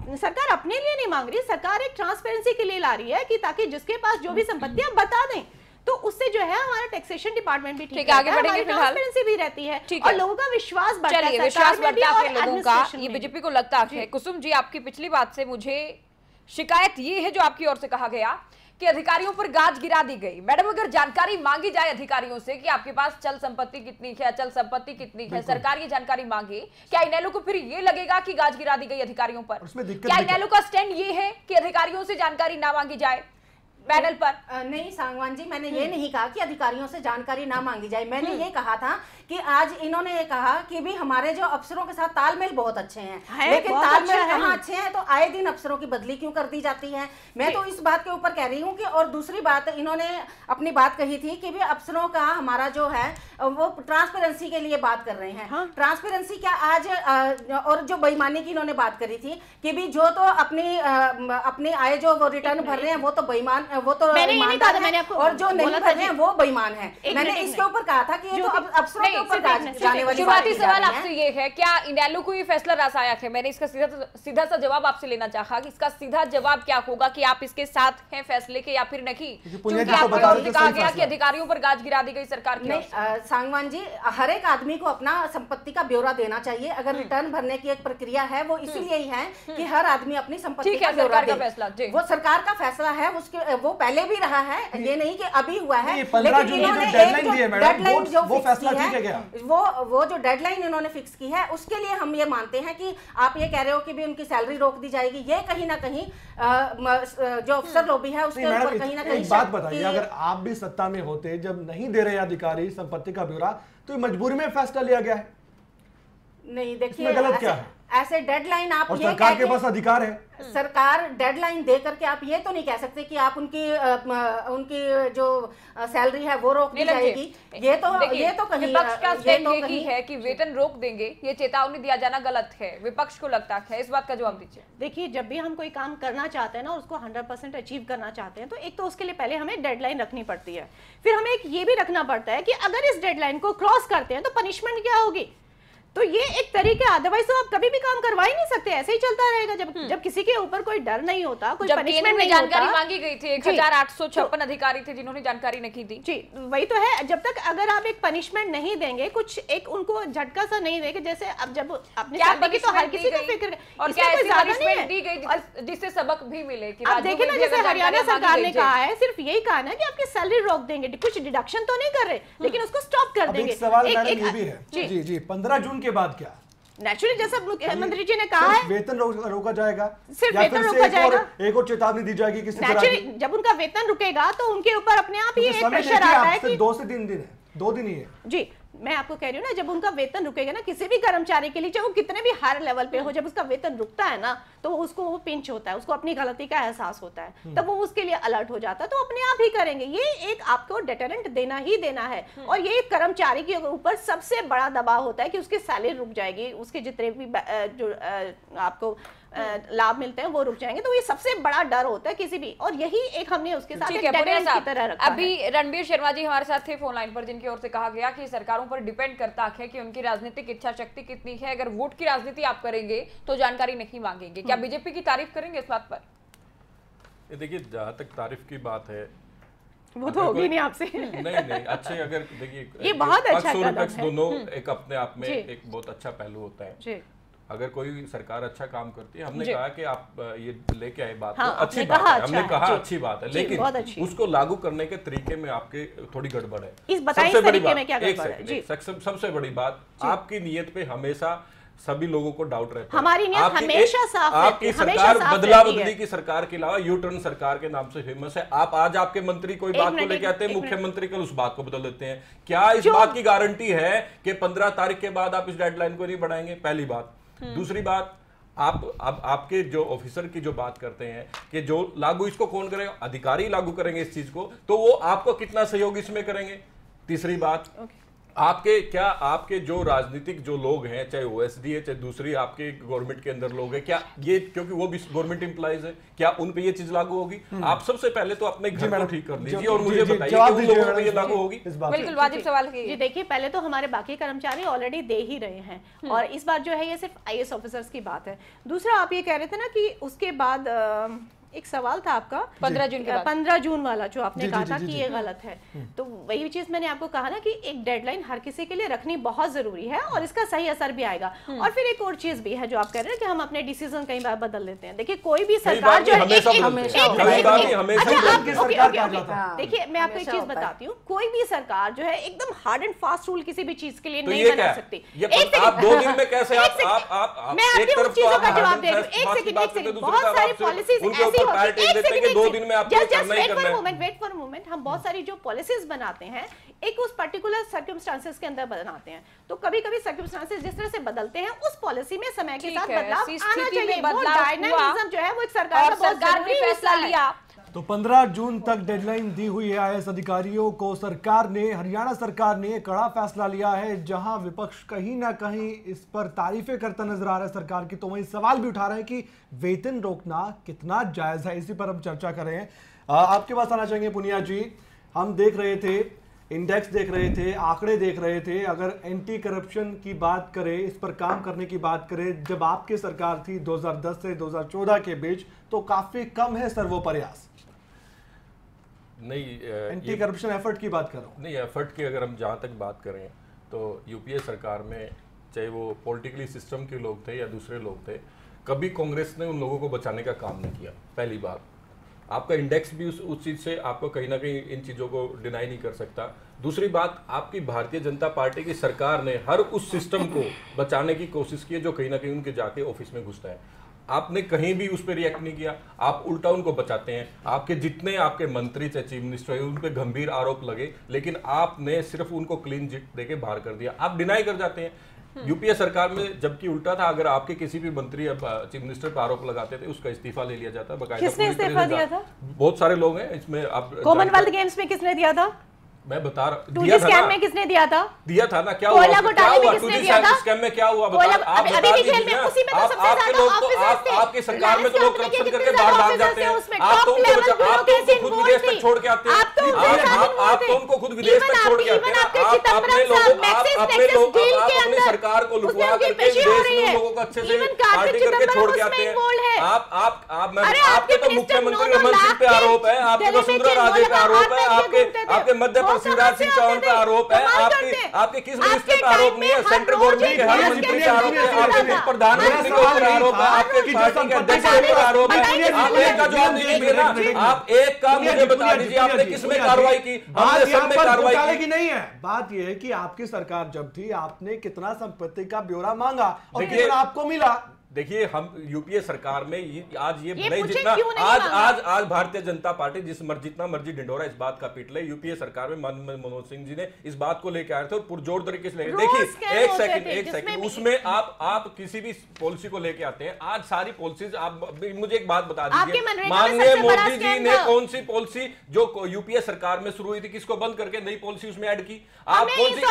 सरकार अपने लिए नहीं मांग रही, सरकार एक ट्रांसपेरेंसी के लिए ला रही है कि ताकि जिसके पास जो भी संपत्ति है बता दें, तो उससे जो है हमारा टैक्सेशन डिपार्टमेंट भी ठीक है, आगे बढ़ेंगे, ट्रांसपेरेंसी भी रहती है और लोगों का विश्वास बढ़ता है, विश्वास बढ़ता है लोगों का। ये बीजेपी को लगता है। कुसुम जी, आपकी पिछली बात से मुझे शिकायत ये है जो आपकी ओर से कहा गया कि अधिकारियों पर गाज गिरा दी गई। मैडम, अगर जानकारी मांगी जाए अधिकारियों से कि आपके पास चल संपत्ति कितनी है, अचल संपत्ति कितनी है, सरकार ये जानकारी मांगे, क्या इनेलो को फिर ये लगेगा कि गाज गिरा दी गई अधिकारियों पर? क्या इनेलो का स्टैंड ये है कि अधिकारियों से जानकारी ना मांगी जाए पैनल पर? नहीं सांगवान जी, मैंने ये नहीं कहा कि अधिकारियों से जानकारी ना मांगी जाए। मैंने ये कहा था कि आज इन्होंने ये कहा कि भी हमारे जो अफसरों के साथ तालमेल बहुत अच्छे हैं, लेकिन तालमेल कहाँ अच्छे हैं, तो आए दिन अफसरों की बदली क्यों कर दी जाती है? मैं तो इस बात के ऊपर कह रही हूँ कि, और दूसरी बात इन्होंने अपनी बात कही थी कि भी अफसरों का हमारा जो है वो ट्रांसपेरेंसी के लिए बात कर रहे हैं। ट्रांसपेरेंसी क्या आज और जो बेईमानी की इन्होंने बात करी थी कि भी जो तो अपनी आय जो वो रिटर्न भर रहे हैं वो तो बेईमान, वो तो ईमानदार है, और जो नहीं भर रहे हैं वो बेईमान है। मैंने इसके ऊपर कहा था कि ये तो अफसरों के ऊपर जाने वाली। शुरुआती सवाल आपसे ये है, क्या इनेलो को ये फैसला रासायक है? मैंने इसका सीधा सा जवाब आपसे लेना चाहा कि इसका सीधा जवाब क्या होगा कि आप इसके साथ हैं फैसले के या फिर नहीं? क्योंकि आपने कहा गया कि अधिकारियों पर गाज गिरा दी गई सरकार की। सांगवान जी, हर एक आदमी को अपना संपत्ति का ब्यौरा देना चाहिए। अगर रिटर्न भरने की एक प्रक्रिया है वो इसलिए ही है कि हर आदमी अपनी संपत्ति का ब्यौरा दे। वो सरकार का फैसला है, उसके वो पहले भी रहा है, ये नहीं कि अभी हुआ है। लेकिन इन्होंने डेडलाइन जो फिक्स की है, वो जो डेडलाइन इन्होंने फिक्स की है, उसके लिए हम ये मानते हैं कि आप ये कह रहे हो कि भी उनकी सैलरी रोक दी जाएगी, ये कहीं ना कहीं जो अफसर लॉबी है उसके ऊपर कहीं ना कहीं। एक बात बताइए, अगर आप भी सत्ता में होते, जब नहीं दे रहे अधिकारी संपत्ति का ब्यौरा, तो मजबूरी में फैसला लिया गया है? नहीं, देखिए गलत क्या है? ऐसे डेडलाइन आप और सरकार के पास अधिकार है, सरकार डेडलाइन दे करके आप ये तो नहीं कह सकते कि आप उनकी जो सैलरी है वो रोक दी जाएगी। ये तो कहीं विपक्ष का स्टैंड यही है कि वेतन रोक देंगे, ये चेतावनी दिया जाना गलत है, विपक्ष को लगता है। इस बात का जवाब दीजिए। देखिए, जब भी हम कोई काम करना चाहते हैं ना, उसको 100% अचीव करना चाहते हैं, तो एक तो उसके लिए पहले हमें डेडलाइन रखनी पड़ती है, फिर हमें एक ये भी रखना पड़ता है कि अगर इस डेडलाइन को क्रॉस करते हैं तो पनिशमेंट क्या होगी। तो ये एक तरीका, अदरवाइज तो आप कभी भी काम करवा ही नहीं सकते, ऐसे ही चलता रहेगा। जब किसी के ऊपर कोई डर नहीं होता, कोई पनिशमेंट नहीं होता। जानकारी मांगी गई थी, 1856 अधिकारी थे जिन्होंने जानकारी नहीं की। जी, वही तो है। जब तक अगर आप एक पनिशमेंट नहीं देंगे, कुछ एक उनको झटका सा नहीं देंगे, जैसे अब जब अपने की तो हर किसी को फिक्र, और क्या ऐसी पनिशमेंट दी गई जिससे सबक भी मिले? कि आप देखें ना, जैसे हरियाणा सरकार ने कहा है, सिर्फ यही कहा ना कि आपकी सैलरी रोक देंगे, कुछ डिडक्शन तो नहीं कर रहे, लेकिन उसको स्टॉप कर देंगे। सवाल ये भी है जी, 15 जून के बाद क्या? नेचुरली जैसा मुख्यमंत्री जी ने कहा है, वेतन रोका जाएगा, सिर्फ वेतन रोका जाएगा, एक और चेतावनी दी जाएगी किसी तरह की। जब उनका वेतन रुकेगा तो उनके ऊपर अपने आप ही एक प्रेशर आता है कि 2 से 3 दिन है, 2 दिन ही है। जी, मैं आपको कह रही हूँ ना, जब उनका वेतन रुकेगा ना, किसी भी कर्मचारी के लिए, चाहे वो कितने भी हायर लेवल पे हो, जब उसका वेतन रुकता है ना, तो उसको वो पिंच होता है, उसको अपनी गलती का एहसास होता है, तब वो उसके लिए अलर्ट हो जाता है, तो अपने आप ही करेंगे। ये एक आपको डेटरेंट देना ही देना है। और ये कर्मचारी के ऊपर सबसे बड़ा दबाव होता है कि उसकी सैलरी रुक जाएगी, उसके जितने भी जो आपको लाभ मिलते हैं वो रुक जाएंगे, तो ये सबसे बड़ा डर होता है किसी भी, और यही एक हमने उसके साथ एक डेटरेंट की तरह रखा है। अभी रणबीर शर्मा जी हमारे साथ थे फोन लाइन पर, जिनकी ओर से कहा गया कि सरकारों पर डिपेंड करता है कि उनकी राजनीतिक इच्छा शक्ति कितनी है। अगर वोट की राजनीति आप करेंगे तो जानकारी नहीं मांगेंगे। क्या बीजेपी की तारीफ करेंगे इस बात पर? देखिए, जहां तक तारीफ की बात है वो तो होगी नहीं आपसे। नहीं अच्छे, अगर देखिए ये बहुत अच्छा कदम है। दोनों एक अपने आप में एक बहुत अच्छा पहलू होता है। अगर कोई सरकार अच्छा काम करती है, हमने कहा कि आप ये लेके आए बात, हाँ, तो अच्छी बात है, हमने कहा अच्छी बात है, लेकिन उसको लागू करने के तरीके में आपके थोड़ी गड़बड़ है। सबसे बड़ी बात, सबसे बड़ी बात, आपकी नीयत पे हमेशा सभी लोगों को डाउट रहता है। हमारी नीयत हमेशा साफ आपकी सरकार बदला बदली की सरकार के अलावा यू टर्न सरकार के नाम से फेमस है। आप आज आपके मंत्री कोई बात को लेके आते हैं, मुख्यमंत्री कल उस बात को बदल देते हैं। क्या इस बात की गारंटी है कि 15 तारीख के बाद आप इस डेडलाइन को नहीं बढ़ाएंगे? पहली बात। दूसरी बात, आप आपके जो ऑफिसर की जो बात करते हैं कि जो लागू इसको कौन करेगा, अधिकारी लागू करेंगे इस चीज को, तो वो आपको कितना सहयोग इसमें करेंगे? तीसरी बात, आपके जो राजनीतिक जो लोग हैं, चाहे ओएसडी है, चाहे दूसरी आपके गवर्नमेंट के अंदर लोग हैं, क्या ये, क्योंकि वो भी गवर्नमेंट एम्प्लॉइज है, क्या उन पे ये चीज लागू होगी? आप सबसे पहले तो अपने घर को ठीक कर लीजिए और मुझे बताइए उन लोगों पे ये लागू होगी? बिल्कुल वाजिब सवाल है। जी देखिए, पहले तो हमारे बाकी कर्मचारी ऑलरेडी दे ही रहे हैं, और इस बार जो है ये सिर्फ आईएएस ऑफिसर्स की बात है। दूसरा, आप ये कह रहे थे ना कि उसके बाद एक सवाल था आपका 15 जून वाला, जो आपने कहा था कि ये गलत है, तो वही चीज मैंने आपको कहा ना कि एक डेडलाइन हर किसी के लिए रखनी बहुत जरूरी है और इसका सही असर भी आएगा। और फिर एक और चीज भी है जो आप कह रहे हैं कि हम अपने डिसीजन कई बार बदल देते हैं। देखिए, कोई भी सरकार जो है, देखिए मैं आपको एक चीज बताती हूँ, कोई भी सरकार जो है एकदम हार्ड एंड फास्ट रूल किसी भी चीज के लिए नहीं बना सकती। आप 2 दिन में कैसे मैं आपकी उन चीजों का जवाब दे दूं। एक सेकंड, बहुत सारी पॉलिसीज ऐसी होती है, 2 दिन में आपको करना ही करना है। वेट फॉर अ मोमेंट, हम बहुत सारी जो पॉलिसीज बनाते हैं एक उस पर्टिकुलर सर्कमस्टांसेस के अंदर बनाते हैं, तो कभी कभी सर्कमस्टांसेस जिस तरह से बदलते हैं उस पॉलिसी में समय के साथ बदलाव आना चाहिए। वो डायनामिज्म जो है वो एक सरकार का बहुत जरूरी फैसला लिया। तो 15 जून तक डेडलाइन दी हुई है आईएएस अधिकारियों को। सरकार ने, हरियाणा सरकार ने कड़ा फैसला लिया है, जहां विपक्ष कहीं ना कहीं इस पर तारीफें करता नजर आ रहा है सरकार की, तो वहीं सवाल भी उठा रहे हैं कि वेतन रोकना कितना जायज है। इसी पर हम चर्चा कर रहे हैं। आपके पास आना चाहेंगे पुनिया जी। हम देख रहे थे, इंडेक्स देख रहे थे, आंकड़े देख रहे थे, अगर एंटी करप्शन की बात करें, इस पर काम करने की बात करें, जब आपकी सरकार थी 2010 से 2014 के बीच, तो काफी कम है सर्वोप्रयास। नहीं, एंटी करप्शन एफर्ट की बात कर रहा हूं। नहीं, एफर्ट की अगर हम जहाँ तक बात करें तो यूपीए सरकार में, चाहे वो पॉलिटिकली सिस्टम के लोग थे या दूसरे लोग थे, कभी कांग्रेस ने उन लोगों को बचाने का काम नहीं किया। पहली बात, आपका इंडेक्स भी उस चीज़ से आपको कहीं ना कहीं इन चीज़ों को डिनाई नहीं कर सकता। दूसरी बात, आपकी भारतीय जनता पार्टी की सरकार ने हर उस सिस्टम को बचाने की कोशिश की है जो कहीं ना कहीं उनके जाके ऑफिस में घुसता है। आपने कहीं भी उस पर रिएक्ट नहीं किया, आप उल्टा उनको बचाते हैं। आपके जितने आपके मंत्री चाहे चीफ मिनिस्टर है, उन पर गंभीर आरोप लगे, लेकिन आपने सिर्फ उनको क्लीन चिट देके बाहर कर दिया, आप डिनाई कर जाते हैं। यूपीए सरकार में जबकि उल्टा था, अगर आपके किसी भी मंत्री या चीफ मिनिस्टर पर आरोप लगाते थे, उसका इस्तीफा ले लिया जाता। किसने इस्तीफा दिया था? बहुत सारे लोग हैं इसमें। आप कॉमनवेल्थ गेम्स में किसने दिया था? मैं बता रहा, दिया था ना? में किसने दिया था? दिया था ना? क्या हुआ? क्या हुआ? स्कैम में क्या हुआ? आपके लोग तो आपकी सरकार में तो लोग करप्शन करके बाहर भाग जाते हैं। आप तो उनको खुद विदेश तक छोड़ के आते हैं। आप तो उनको खुद विदेश तक छोड़ के आते हैं। आप अपने लोग अपनी सरकार को लुटवा करके विदेश में लोगों को अच्छे से पार्टी करके छोड़ के आते हैं। आपके तो मुख्यमंत्री रमन सिंह पे आरोप है, आपके वसुंधरा राजे पे आरोप है, आपके मध्य शिवराज सिंह चौहान पर आरोप है, आपके किस मिनिस्टर पर आरोप नहीं है? सेंट्रल गवर्नमेंट के हर मंत्री पर आरोप है, आपके प्रधानमंत्री के ऊपर आरोप है, आपके पार्टी के अध्यक्ष के ऊपर आरोप है। आप एक का जवाब नहीं दीजिए ना, आप एक का मुझे बता दीजिए आपने किसमें कार्रवाई की? हमने सब में कार्रवाई की नहीं है। बात यह है कि आपकी सरकार जब थी, आपने कितना संपत्ति का ब्यौरा मांगा और कितना आपको मिला? देखिए, हम यूपीए सरकार में आज ये भले जितना आज भारतीय जनता पार्टी जितना मर्जी ढिंडोरा इस बात का पीट ले, यूपीए सरकार में मनमोहन सिंह जी ने इस बात को लेकर आए थे और पुरजोर तरीके से लेकर। देखिए, एक सेकंड उसमें आप किसी भी पॉलिसी को लेके आते हैं। आज सारी पॉलिसीज, आप मुझे एक बात बता दीजिए, माननीय मोदी जी ने कौन सी पॉलिसी जो यूपीए सरकार में शुरू हुई थी, किसको बंद आपने नई पॉलिसी उसमें ऐड की? आप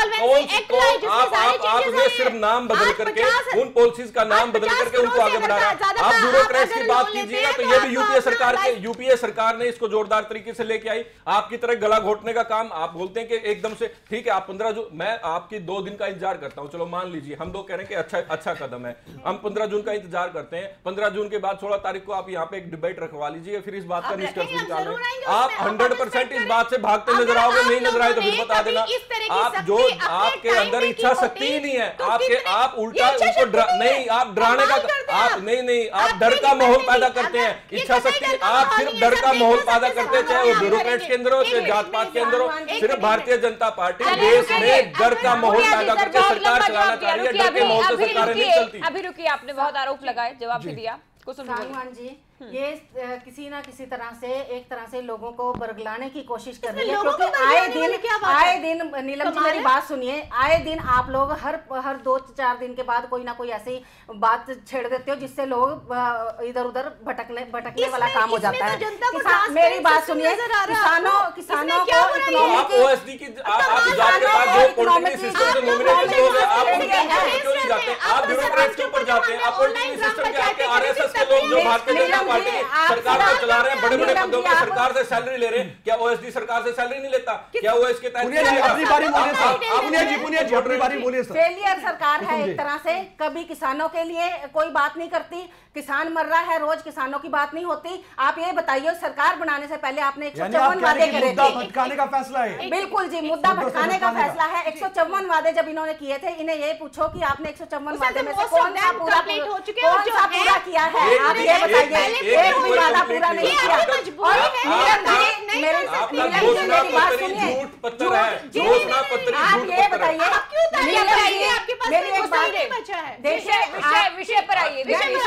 आपने सिर्फ नाम बदल करके उन पॉलिसीज का नाम बदल करके उनको आगे बढ़ा रहा है। आप ब्यूरोक्रेट्स की बात कीजिएगा तो ये भी यूपीए सरकार ने इसको जोरदार तरीके से लेके आई। आपकी तरह गला घोटने का काम आप बोलते हैं कि एकदम से ठीक है, आप 15 जून, मैं आपकी 2 दिन का इंतजार करता हूं, चलो मान लीजिए, हम लोग कह रहे हैं कि अच्छा कदम है, हम 15 जून का इंतजार करते हैं। 15 जून के बाद 16 तारीख को आप यहाँ पे एक डिबेट रखवा लीजिए, फिर इस बात का निष्कर्ष निकालें। आप 100% इस बात से भागते नजर आओगे, नहीं नजर आए तो फिर बता देना। आप जो आपके अंदर इच्छा शक्ति ही नहीं है, आप उल्टा उनको नहीं, आप डराने का आप नहीं आप डर का माहौल पैदा करते हैं। इच्छा शक्ति, आप सिर्फ डर का माहौल पैदा करते हैं, चाहे वो ब्यूरोक्रेट्स के अंदर हो, चाहे जात पात के अंदर हो। सिर्फ भारतीय जनता पार्टी देश में डर का माहौल पैदा करके सरकार चलाना चाह रही है। डर के माहौल से सरकार नहीं चलती। अभी रुकिए, आपने बहुत आरोप लगाए, जवाब भी दिया। जी, ये किसी ना किसी तरह से एक तरह से लोगों को बरगलाने की कोशिश कर रही है, क्योंकि आए दिन नीलम जी मेरी बात सुनिए, आए दिन आप लोग हर 2-4 दिन के बाद कोई ना कोई ऐसी बात छेड़ देते हो जिससे लोग इधर उधर भटकने वाला काम हो जाता है। मेरी बात सुनिए, किसानों को ओएसडी की पॉलिटिकल सिस्टम से नॉमिनेटेड लोग हैं, आप उनके क्यों नहीं जाते? आप ब्यूरोक्रेट्स के ऊपर जाते हैं, आप पॉलिटिकल सिस्टम के आके आरएसएस के लोग जो भारतीय जनता पार्टी की सरकार को चला रहे हैं, बड़े बड़े पदों पर सरकार से सैलरी ले रहे हैं, क्या ओएसडी सरकार से सैलरी नहीं लेता? क्या वो इसके तहत फेलियर सरकार है एक तरह से, कभी किसानों के लिए कोई बात नहीं करती, किसान मर रहा है रोज, किसानों की बात नहीं होती। आप ये बताइए, सरकार बनाने से पहले आपने 154 वादे करे थे, भटकाने का फैसला है। बिल्कुल जी, मुद्दा भटकाने का फैसला है। 154 वादे जब इन्होंने किए थे, इन्हें ये पूछो कि आपने 154 वादे में से कौन सा पूरा किया है? आप ये बताइए, एक भी वादा पूरा नहीं किया। आप ये बताइए, विषय पर आइए,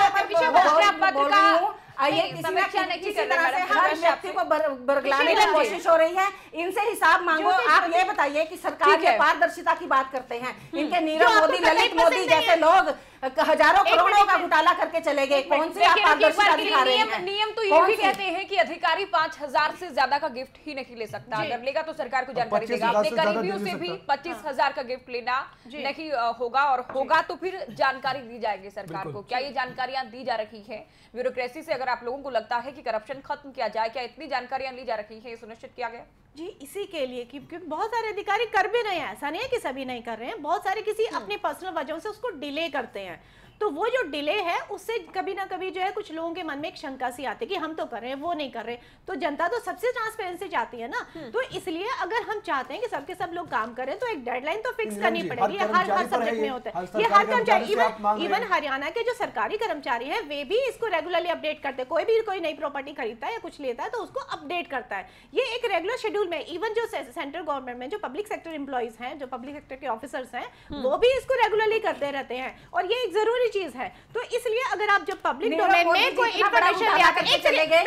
किसी तरह से हर व्यक्ति को बरगलाने की कोशिश हो रही है। इनसे हिसाब मांगो। आप ये बताइए कि सरकार के पारदर्शिता की बात करते हैं, इनके नीरव मोदी, ललित मोदी जैसे लोग हजारों करोड़ों का घोटाला करके चले गए, कौन से आप पारदर्शिता दिखा रहे हैं? नियम तो ये भी कहते हैं कि अधिकारी 5000 से ज्यादा का गिफ्ट ही नहीं ले सकता, अगर लेगा तो सरकार को जानकारी देगा। अपने करीबियों से भी 25,000 का गिफ्ट लेना नहीं होगा, और होगा तो फिर जानकारी दी जाएगी सरकार को। क्या ये जानकारियां दी जा रही है ब्यूरोक्रेसी से? अगर आप लोगों को लगता है कि करप्शन खत्म किया जाए, क्या इतनी जानकारियां ली जा रही है, सुनिश्चित किया गया? जी, इसी के लिए क्योंकि बहुत सारे अधिकारी कर भी रहे हैं, ऐसा नहीं है कि सभी नहीं कर रहे हैं, बहुत सारे किसी अपनी पर्सनल वजहों से उसको डिले करते हैं। तो वो जो डिले है उससे कभी ना कभी जो है कुछ लोगों के मन में एक शंका सी आती है कि हम तो कर रहे हैं, वो नहीं कर रहे। तो जनता तो सबसे ट्रांसपेरेंसी चाहती है ना, तो इसलिए अगर हम चाहते हैं कि सबके सब लोग काम करें तो एक डेडलाइन तो फिक्स करनी पड़ेगी। हर सब्जेक्ट में होता है ये, हर कर्मचारी, इवन हरियाणा के जो सरकारी कर्मचारी है वे भी इसको रेगुलरली अपडेट करते हैं। कोई नई प्रॉपर्टी खरीदता है या कुछ लेता है तो उसको अपडेट करता है, ये एक रेगुलर शेड्यूल में। इवन जो सेंट्रल गवर्नमेंट में जो पब्लिक सेक्टर एम्प्लॉइज हैं, जो पब्लिक सेक्टर के ऑफिसर्स हैं, वो भी इसको रेगुलरली करते रहते हैं, और ये एक जरूरी चीज है। तो इसलिए अगर आप जब पब्लिक डोमेन में कोई इंफॉर्मेशन ले आकर चले गए,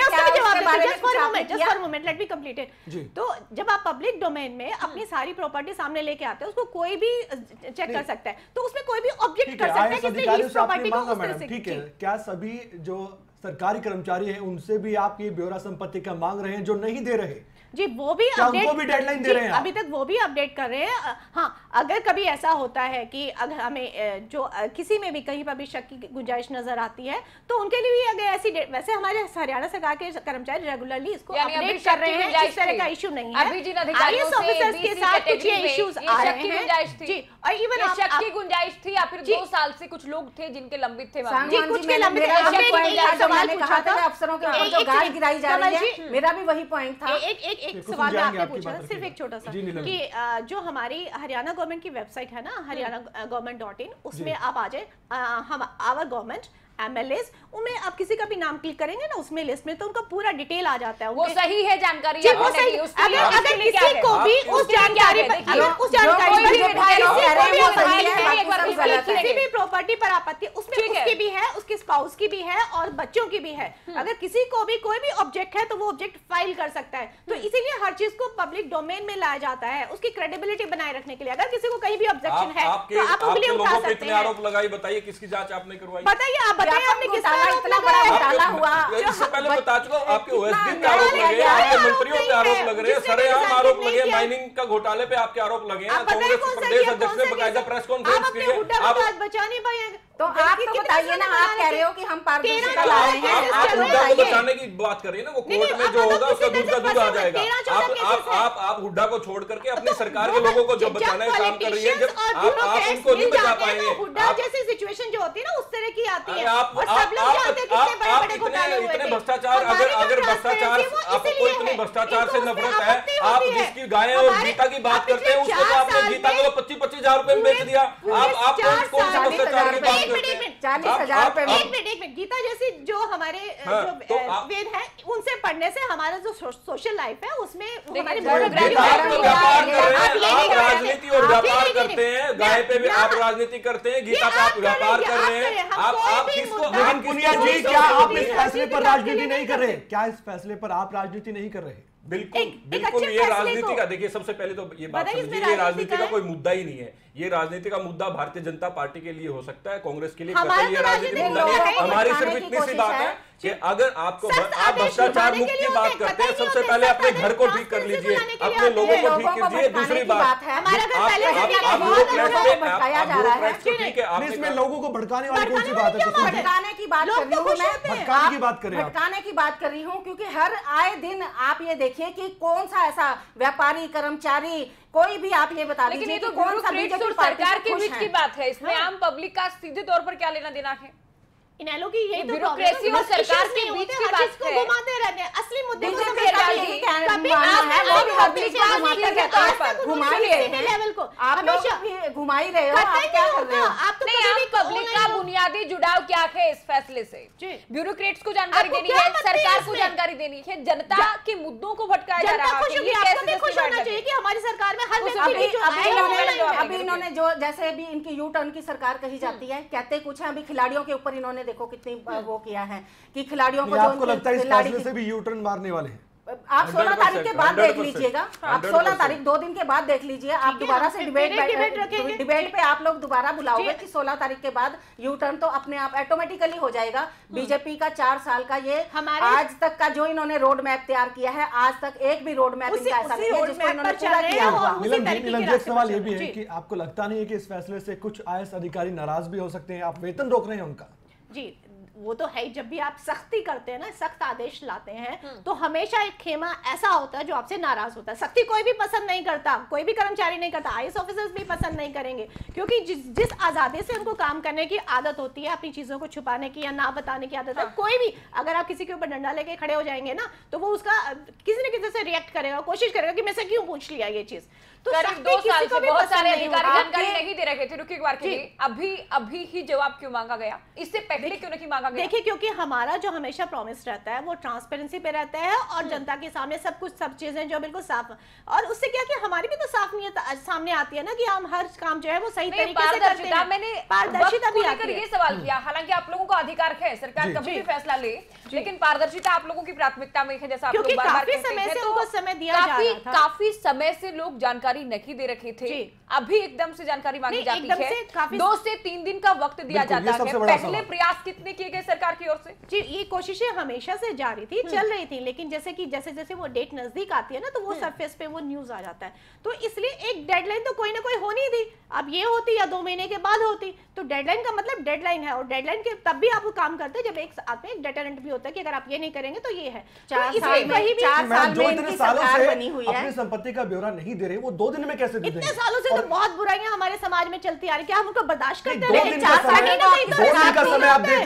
just for moment let me complete it. तो जब आप पब्लिक डोमेन में अपनी सारी प्रॉपर्टी सामने लेके आते हैं, उसको कोई भी चेक कर सकता है, तो उसमें कोई भी ऑब्जेक्ट कर सकता है कि इस प्रॉपर्टी को उस तरह से। ठीक है, क्या सभी जो सरकारी कर्मचारी हैं उनसे भी आप ये ब्यौरा संपत्ति का मांग रहे हैं जो नहीं दे रहे? जी, वो भी डेडलाइन दे रहे हैं? अभी तक वो भी अपडेट कर रहे हैं। हाँ, अगर कभी ऐसा होता है कि अगर हमें जो किसी में भी कहीं पर भी शक की गुंजाइश नजर आती है तो उनके लिए भी अगर ऐसी, वैसे हमारे हरियाणा सरकार के कर्मचारी रेगुलरली इसको अपडेट कर रहे हैं, इस तरह का इश्यू नहीं है। आईएएस ऑफिसर्स के साथ कुछ ये इश्यूज आ रहे हैं जी, और इवन शक की गुंजाइश थी या फिर 2 साल से कुछ लोग थे जिनके लंबित थे, कुछ के लंबित कहा था अफसरों के ऊपर जो गाज गिराई जा रही है, मेरा भी वही पॉइंट था। एक सवाल मैं आपसे पूछा, सिर्फ एक छोटा सा, कि जो हमारी हरियाणा गवर्नमेंट की वेबसाइट है ना, haryana.government.in, उसमें आप आ जाए, हम आवर गवर्नमेंट MLAs, उनमें आप किसी का भी नाम क्लिक करेंगे ना उसमें लिस्ट में, तो उनका पूरा डिटेल आ जाता है। वो सही है जानकारी, वो सही। अगर किसी को भी उस जानकारी पर, किसी भी प्रॉपर्टी पर आपत्ति, उसमें उसकी भी है, उसके स्पाउस की भी है और बच्चों की भी है, अगर किसी को भी कोई भी ऑब्जेक्ट है तो वो ऑब्जेक्ट फाइल कर सकता है। तो इसीलिए हर चीज को पब्लिक डोमेन में लाया जाता है, उसकी क्रेडिबिलिटी बनाए रखने के लिए। अगर किसी को कहीं भी ऑब्जेक्शन है तो आप उंगली उठा सकते हैं। आरोप लगाई, बताइए किसकी जांच आपने करवाई? बताइए, आप बताइए, आपने किस इतना बड़ा घोटाला हुआ? इससे पहले बता चुका हूं, आपके ओएसडी पे आरोप लगे, आपके मंत्रियों पे आरोप लग रहे हैं, सरेआम आरोप लगे, माइनिंग का घोटाले पे आपके आरोप लगे हैं। कांग्रेस प्रदेश अध्यक्ष ने बकायदा प्रेस कॉन्फ्रेंस की है। आप बचा नहीं पाए, तो आप तो बताइए ना, आप कह रहे हो कि हम पारदर्शिता ला रहे हैं, आप हुड्डा को बचाने की बात कर रही है ना, वो कोर्ट में जो होगा उसका दूध का दूध आ जाएगा। आप हुड्डा को छोड़ करके अपनी सरकार के लोगों को जो बचाने का काम कर रही है, जब आप उनको नहीं बचा पाएंगे। हुड्डा जैसी सिचुएशन जो होती है ना, उस तरह की आती है। आप इतने भ्रष्टाचार, अगर भ्रष्टाचार, आपको कोई इतनी भ्रष्टाचार से नफरत है, आप जिसकी गाय और गीता की बात करते हैं, उसको तो आपने गीता को 25-25 हजार रुपए में बेच दिया। आप कौन से भ्रष्टाचार की बात 40,000 रुपए। गीता जैसी जो हमारे जो वेद है उनसे पढ़ने से हमारा जो सोशल लाइफ है उसमें हमारे राजनीति और व्यापार करते हैं, गाय पे भी आप राजनीति करते हैं, गीता पे आप व्यापार कर रहे हैं। आप किसको, लेकिन पुनिया जी क्या आप इस फैसले पर राजनीति नहीं कर रहे? क्या इस फैसले पर आप राजनीति नहीं कर रहे? बिल्कुल बिल्कुल, ये राजनीति का, देखिए सबसे पहले तो ये बात समझिए, ये राजनीति का कोई मुद्दा ही नहीं है। ये राजनीति का मुद्दा भारतीय जनता पार्टी के लिए हो सकता है, कांग्रेस के लिए ये राजनीतिक मुद्दा नहीं है। हमारी सिर्फ इतनी सी बात है कि अगर आपको आप भ्रष्टाचार मुक्त की बात करते हैं, सबसे पहले अपने घर को ठीक कर लीजिए, अपने लोगों को ठीक कीजिए। दूसरी बात इसमें लोगों को भड़काने वाली कौन सी बात है? भड़काने की बात कर रही हूँ मैं, भड़काने की बात कर रहे हैं, भड़काने की बात कर रही हूँ, क्योंकि हर आए दिन आप ये देखिए कि कौन सा ऐसा व्यापारी, कर्मचारी, कोई भी आप ये बता दीजिए कि कौन सा बीजेपी सरकार के बीच की बात है, इसमें आम पब्लिक का सीधे तौर पर क्या लेना देना है? इनेलो की यही तो ब्यूरोक्रेसी और सरकार के बीच की बात है, घुमाते रहते हैं असली मुद्दे को। आप लोग भी घुमा ही रहे हो, आप क्या कर रहे हो? आप तो नहीं, पब्लिक का बुनियादी जुड़ाव क्या है इस फैसले से? ब्यूरोक्रेट्स को जानकारी देनी है, सरकार को जानकारी देनी है, जनता के मुद्दों को भटकाया जा रहा है। ये कैसे खुश होना चाहिए कि हमारी सरकार में हर व्यक्ति अभी इन्होंने जो जैसे अभी इनकी यू टर्न की सरकार कही जाती है, कहते कुछ है, अभी खिलाड़ियों के ऊपर इन्होंने देखो कितनी वो किया है कि खिलाड़ियों को, आपको लगता है इस फैसले से भी यू टर्न मारने वाले हैं? आप 16 तारीख के बाद देख लीजिएगा, आप 16 तारीख 2 दिन के बाद देख लीजिए, आप दोबारा से डिबेट पे आप लोग दोबारा बुलाओगे कि 16 तारीख के बाद यू टर्न तो अपने आप ऑटोमेटिकली हो जाएगा। बीजेपी का 4 साल का ये आज तक का जो इन्होंने रोड मैप तैयार किया है, आज तक एक भी रोड मैप इनका ऐसा नहीं है जिसको इन्होंने पूरा किया होगा। नीलम, एक सवाल ये भी है कि आपको लगता नहीं है कि इस फैसले से कुछ आईएएस अधिकारी नाराज भी हो सकते हैं? आप वेतन रोक रहे हैं उनका। जी वो तो है, जब भी आप सख्ती करते हैं ना, सख्त आदेश लाते हैं तो हमेशा एक खेमा ऐसा होता है जो आपसे नाराज होता है। सख्ती कोई भी पसंद नहीं करता, कोई भी कर्मचारी नहीं करता, आईएएस ऑफिसर्स भी पसंद नहीं करेंगे, क्योंकि जिस आजादी से उनको काम करने की आदत होती है, अपनी चीजों को छुपाने की या ना बताने की आदत है, कोई भी अगर आप किसी के ऊपर डंडा लेके खड़े हो जाएंगे ना तो वो उसका किसी न किसी से रिएक्ट करेगा, कोशिश करेगा कि मैं से क्यों पूछ लिया ये चीज। तो करीब 2 साल से बहुत सारे अधिकारी जानकारी नहीं दे रहे थे। रुकिए एक बार के लिए, अभी ही जवाब क्यों मांगा गया? इससे पहले क्यों नहीं मांगा गया? देखिए, क्योंकि हमारा जो हमेशा प्रॉमिस रहता है वो ट्रांसपेरेंसी पे रहता है और जनता के सामने सब चीजें जो बिल्कुल साफ, और उससे क्या कि हमारी भी तो साफ नीयत सामने आती है ना कि हम हर काम जो है वो सही तरीके से करते हैं। मैंने पारदर्शिता भी लेकर ये सवाल किया, हालांकि आप लोगों को अधिकार है, सरकार कभी भी फैसला ले, लेकिन पारदर्शिता आप लोगों की प्राथमिकता में है, जैसा आप लोग बार-बार कहते हैं। तो समय दिया जा रहा था, काफी समय से लोग जानकारी नहीं दे रखे थे, अभी एकदम से जानकारी मांगी जाती है। 2 से 3 दिन का वक्त दिया जाता है। पहले प्रयास कितने किए गए सरकार की ओर से? जी, ये कोशिशें हमेशा से जारी थी, चल रही थी, लेकिन जैसे जैसे वो डेट नजदीक आती है ना तो वो सरफेस पे वो न्यूज आ जाता है, तो इसलिए एक डेडलाइन तो कोई ना कोई होनी थी। अब ये होती या 2 महीने के बाद होती, तो डेडलाइन का मतलब डेडलाइन है, और डेडलाइन के तब भी आप काम करते हैं जब एक साथ में एक डेटरेंट भी होता है कि अगर आप ये नहीं करेंगे तो ये है। 4 साल में इनकी सरकार बनी हुई है, अपनी संपत्ति का ब्यौरा नहीं दे रहे, वो 2 दिन में कैसे दे देंगे? इतने सालों से तो बहुत बुराइयां हमारे समाज में चलती आ रही, क्या हम उनको बर्दाश्त करते हैं? 2 दिन का समय आप देते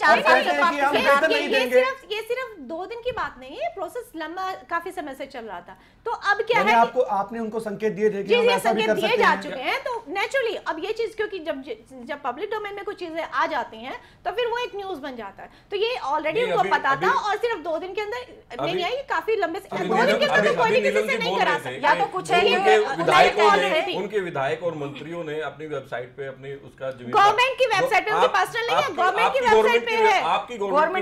हैं, ये सिर्फ 2 दिन की बात नहीं है, प्रोसेस लंबा काफी समय से चल रहा था। तो अब क्या है, आपने उनको संकेत दिए थे कि हम ऐसा भी कर सकते हैं, दिए जा चुके हैं, तो नेचुरली अब ये चीज, क्योंकि जब पब्लिक डोमेन में कुछ चीजें आ जाती हैं तो फिर वो एक न्यूज बन जाता है, तो ये ऑलरेडी उनको पता था, और सिर्फ 2 दिन के अंदर नहीं आई, काफी लंबे 2 दिन के अंदर कोई भी किसी से नहीं करा सकता। या तो कुछ है, उनके विधायक और मंत्रियों ने अपनी वेबसाइट पे अपनी उसका गवर्नमेंट की वेबसाइट पे, उनकी पर्सनल नहीं है, गवर्नमेंट की वेबसाइट पे है, आपकी गवर्नमेंट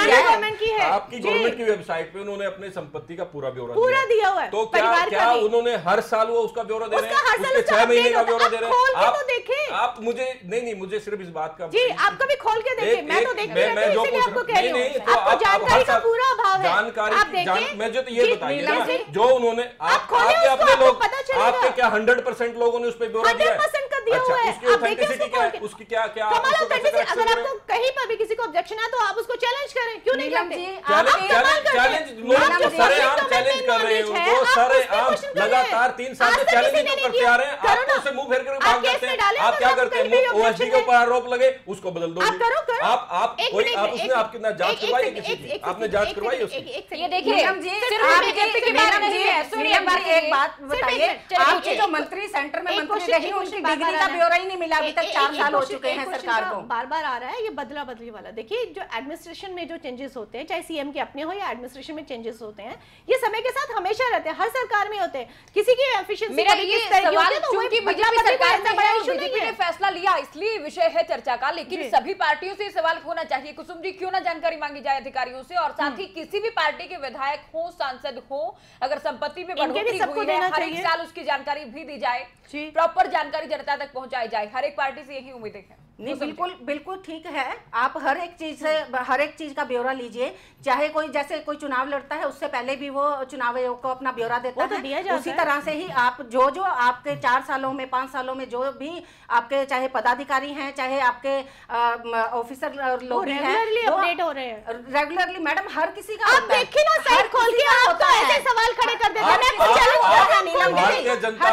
की वेबसाइट पे उन्होंने अपने संपत्ति का पूरा ब्यौरा दिया हुआ है। तो क्या उन्होंने हर साल वो उसका ब्यौरा दे रहे हैं? उसके 6 महीने का ब्यौरा दे रहे हैं? आप मुझे नहीं, मुझे सिर्फ इस बात का जी, आप कभी खोल के देखिए, मैं तो देखती हूं, मैं जो आपको कह रही हूं, आपको जानकारी का पूरा अभाव है। जानकारी मैं जो ये बताइए जो उन्होंने आपके अपने लोग, आपके क्या 100% लोगों ने उस पर ब्यौरा दिया है? 100% का दिया हुआ है। उसकी ऑथेंटिसिटी क्या है? उसकी क्या अगर आपको कहीं पर भी किसी को ऑब्जेक्शन है तो आप उसको चैलेंज करें, क्यों नहीं करते? चैलेंज लोग तो सरेआम चैलेंज कर रहे हैं, वो सरेआम लगातार 3 साल से चैलेंज करते आ रहे हैं, आप तो उसे मुंह फेर कर भाग जाते हैं। आप क्या करते हैं? ओएसडी के ऊपर आरोप लगे, उसको बदल दो। आप कोई आप उसने आपकी ना जांच करवाई, किसी की आपने जांच करवाई उसकी? ये देखिए, सिर्फ बीजेपी की बात नहीं है, सुनिए एक बात बताइए, आपके जो मंत्री सेंटर में मंत्री रही, उनकी डिग्री गाजगिरी का ब्यौरा ही नहीं मिला अभी तक। 4 साल हो चुके हैं सरकार को। बार बार आ रहा है ये बदला बदली वाला। देखिए जो एडमिनिस्ट्रेशन में जो चेंजेस होते हैं, चाहे सीएम के अपने हो या एडमिनिस्ट्रेशन में चेंजेस होते हैं, ये समय के साथ हमेशा रहते हैं, हर सरकार में होते हैं। किसी की एफिशिएंसी मेरा ये सवाल, चूंकि बीजेपी सरकार ने बीजेपी ने फैसला लिया इसलिए विषय है चर्चा का, लेकिन सभी पार्टियों से सवाल होना चाहिए कुसुम जी, क्यों ना जानकारी मांगी जाए अधिकारियों से, और साथ ही किसी भी पार्टी के विधायक हो, सांसद हो, अगर संपत्ति में बढ़ोतरी हुई है हर एक साल उसकी जानकारी भी दी जाए, प्रॉपर जानकारी जनता तक पहुंचाई जाए। हर एक पार्टी से यही उम्मीदें हैं। नहीं, बिल्कुल बिल्कुल ठीक है। आप हर एक चीज से हर एक चीज का ब्यौरा लीजिए, चाहे कोई जैसे कोई चुनाव लड़ता है उससे पहले भी वो चुनाव आयोग को अपना ब्यौरा देता है, उसी तरह से ही आप जो आपके 4 सालों में 5 सालों में जो भी आपके चाहे पदाधिकारी हैं चाहे आपके ऑफिसर लोग रेगुलरली अपडेट हो रहे हैं। रेगुलरली मैडम हर किसी का आप देखिए ना साइड खोल के, आप तो ऐसे सवाल खड़े कर देते हैं। मैं कुछ चैलेंज कर रहा नीलम दीदी, भारतीय जनता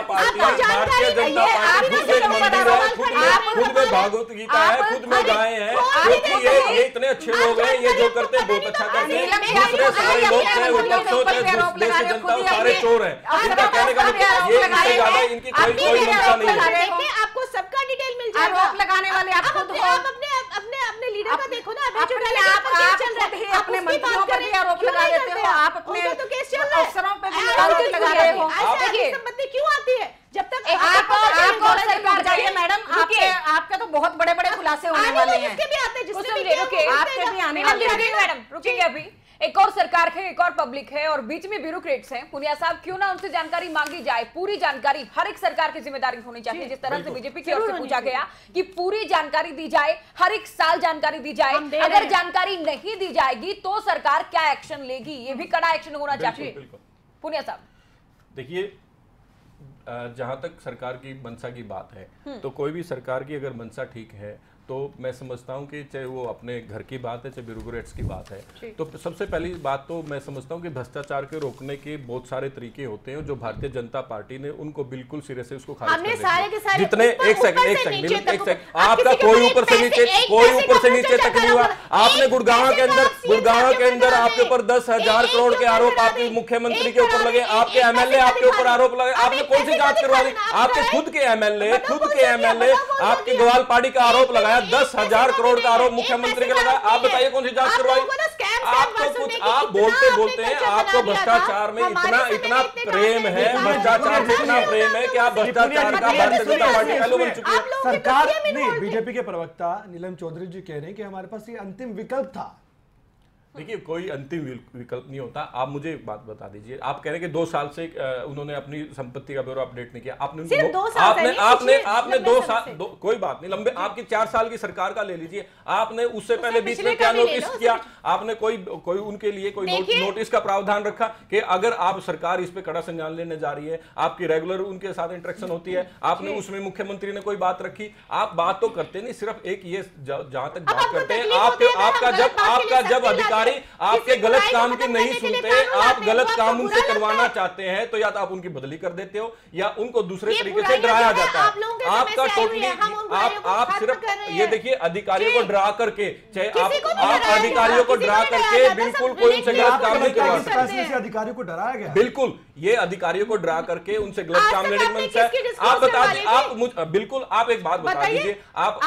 पार्टी खुद में भागवत गीता है, खुद में गाय है, क्योंकि ये इतने अच्छे लोग हैं, ये जो करते हैं बहुत अच्छा करते हैं। दूसरे सारे लोग हैं देश की जनता सारे चोर हैं। इनका कहने का मतलब ये इससे ज्यादा इनकी कोई मंशा नहीं है। आपको सबका डिटेल मिल जाएगा। आरोप लगाने वाले आप खुद हो। आप अपने लीडर का देखो ना, आप अपने मंत्रियों पर भी आरोप लगा देते हो, आप अपने अफसरों पर भी आरोप लगा रहे हो। संपत्ति क्यों आती है जब तक आप सरकार जाइए मैडम, आपके तो बहुत बड़े बड़े खुलासे होने वाले हैं। इसके भी आते हैं, जिससे आपके भी आने वाले हैं। मैडम रुकेंगे अभी, एक और सरकार है, एक और पब्लिक है, और बीच में ब्यूरोक्रेट्स हैं। पुनिया साहब, क्यों ना उनसे जानकारी मांगी जाए, पूरी जानकारी हर एक सरकार की जिम्मेदारी होनी चाहिए। जिस तरह से बीजेपी की ओर से पूछा गया कि पूरी जानकारी दी जाए, हर एक साल जानकारी दी जाए, अगर जानकारी नहीं दी जाएगी तो सरकार क्या एक्शन लेगी, ये भी कड़ा एक्शन होना चाहिए। पुनिया साहब देखिए, जहां तक सरकार की मंशा की बात है, तो कोई भी सरकार की अगर मंशा ठीक है तो मैं समझता हूं कि चाहे वो अपने घर की बात है चाहे ब्यूरोक्रेट्स की बात है, तो सबसे पहली बात तो मैं समझता हूं कि भ्रष्टाचार के रोकने के बहुत सारे तरीके होते हैं जो भारतीय जनता पार्टी ने उनको बिल्कुल सिरे से उसको खारिज कर दिया। जितने एक सेकंड आपका कोई ऊपर से नीचे तक नहीं हुआ। आपने गुड़गांव के अंदर आपके ऊपर 10,000 करोड़ के आरोप आपके मुख्यमंत्री के ऊपर लगे, आपके एमएलए आपके ऊपर आरोप लगे, आपने कौन सी जांच करवा दी? आपके खुद के एमएलए आपके ग्वालपाड़ी का आरोप लगाया, 10,000 करोड़ का आरोप मुख्यमंत्री का लगाया। आप बताइए कौन सी जांच करवाई? आपको कुछ आप बोलते हैं, आपको भ्रष्टाचार में इतना प्रेम है, भ्रष्टाचार से इतना प्रेम है कि आप भ्रष्टाचार का भारतीय जनता पार्टी पहले बन चुकी है। सरकार नहीं, बीजेपी के प्रवक्ता नीलम चौधरी जी कह रहे हैं कि हमारे पास ये अंतिम विकल्प था। देखिए, कोई अंतिम विकल्प नहीं होता। आप मुझे एक बात बता दीजिए, आप कह रहे हैं कि 2 साल से उन्होंने अपनी संपत्ति का ब्यौरा अपडेट नहीं किया। आपने 2 साल कोई बात नहीं, लंबे आपकी 4 साल की सरकार का ले लीजिए, आपने उससे पहले बीच में क्या नोटिस किया? आपने कोई उनके लिए कोई नोटिस का प्रावधान रखा कि अगर आप सरकार इस पे कड़ा संज्ञान लेने जा रही है, आपकी रेगुलर उनके साथ इंटरेक्शन होती है, आपने उसमें मुख्यमंत्री ने कोई बात रखी? आप बात तो करते नहीं, सिर्फ एक ये जहां तक बात करते हैं आपका जब अधिकारी आपके गलत काम की नहीं सुनते, आप गलत काम उनसे करवाना चाहते हैं, तो या तो आप उनकी बदली कर देते हो या उनको दूसरे तरीके से डराया जाता है। आपका टोटली आप सिर्फ ये देखिए, अधिकारियों को डरा करके, चाहे आप अधिकारियों को डरा करके बिल्कुल कोई उनसे गलत काम नहीं करवा सकते। अधिकारियों को डराया गया, बिल्कुल ये अधिकारियों को डरा करके उनसे गलत काम लेने की मंशा है। आप बता दीजिए, आप बिल्कुल आप एक बात बता दीजिए, आप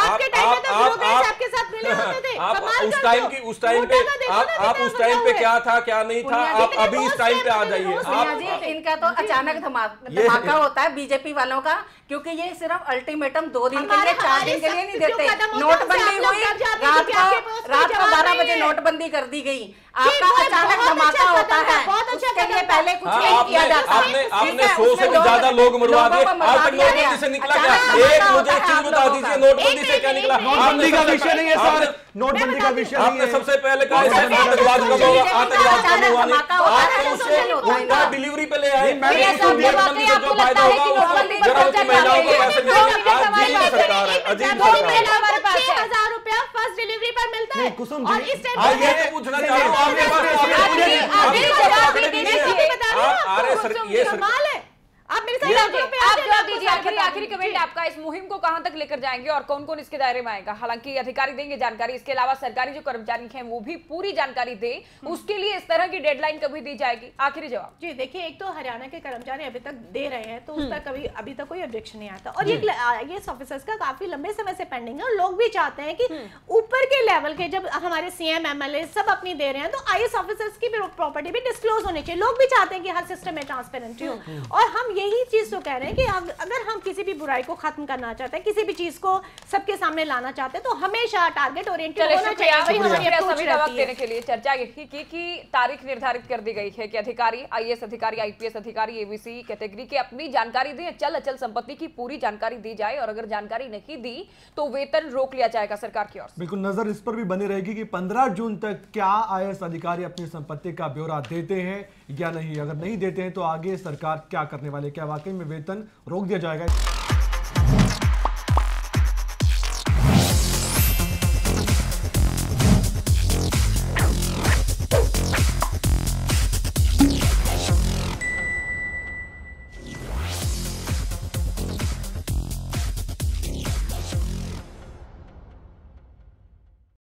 उस टाइम पे क्या था क्या नहीं था, आप अभी इस टाइम पे आ जाइए। इनका तो अचानक धमाका होता है बीजेपी वालों का, क्योंकि ये सिर्फ अल्टीमेटम 2 दिन के लिए 4 दिन के लिए नहीं देते। नोटबंदी हुई, रात को 12 बजे नोटबंदी कर दी गई, आपका अचानक धमाका होता है, उसके लिए पहले कुछ नहीं किया जाता। आपने 100 से भी ज्यादा लोग मरवा दिए, आज तक नोटबंदी से निकला क्या? एक मुझे एक चीज बता दीजिए, नोटबंदी से क्या निकला? नोटबंदी का विषय नहीं है सर, नोटबंदी का विषय आपने सबसे पहले कहा आतंकवाद कब होगा, आतंकवाद कब हुआ नहीं, आपने उसे उल्टा डिलीवरी पे ले आए। नोटबंदी से जो फायदा होगा जरा महिलाओं को कैसे मिलेगा? अजीब सरकार है, अजीब सरकार है। 6,000 रुपया फर्स्ट डिलीवरी पर मिलता है। कुसुम और जी, इस टाइम आप ये तो पूछना चाह रहे हो, आपके पास ये ये आप मेरे साथ आप आप जवाब दीजिए। आखिरी कमेंट आपका, इस मुहिम को कहां तक लेकर जाएंगे और कौन कौन इसके दायरे में आएगा? हालांकि अधिकारी देंगे जानकारी, इसके अलावा सरकारी जो कर्मचारी हैं वो भी पूरी जानकारी दे, उसके लिए इस तरह की डेडलाइन कभी दी जाएगी? आखिरी जवाब जी देखिए, एक तो हरियाणा के कर्मचारी अभी तक दे रहे हैं तो उस पर कभी अभी तक कोई ऑब्जेक्शन नहीं आता, और ये आईएएस ऑफिसर्स का काफी लंबे समय से पेंडिंग है और लोग भी चाहते हैं कि ऊपर के लेवल के जब हमारे सीएम एमएलए सब अपनी दे रहे हैं तो आईएएस ऑफिसर्स की प्रॉपर्टी भी डिस्क्लोज होनी चाहिए। लोग भी चाहते हैं कि हर सिस्टम में ट्रांसपेरेंसी हो, और हम यही चीज तो कह रहे हैं कि अगर हम किसी भी बुराई को खत्म करना चाहते हैं, किसी भी चीज को सबके सामने लाना चाहते हैं, तो हमेशा टारगेट ओरिएंटेड होना चाहिए। देने के लिए चर्चा यही की तारीख निर्धारित कर दी गई है कि अधिकारी, आईएएस अधिकारी, आईपीएस अधिकारी, एबीसी कैटेगरी के अपनी जानकारी दें, अचल संपत्ति की पूरी जानकारी दी जाए, और अगर जानकारी नहीं दी तो वेतन रोक लिया जाएगा सरकार की ओर से। बिल्कुल नजर इस पर भी बनी रहेगी कि 15 जून तक क्या आईएएस अधिकारी अपनी संपत्ति का ब्यौरा देते हैं या नहीं। अगर नहीं देते हैं तो आगे सरकार क्या करने वाले, क्या वाकई में वेतन रोक दिया जाएगा?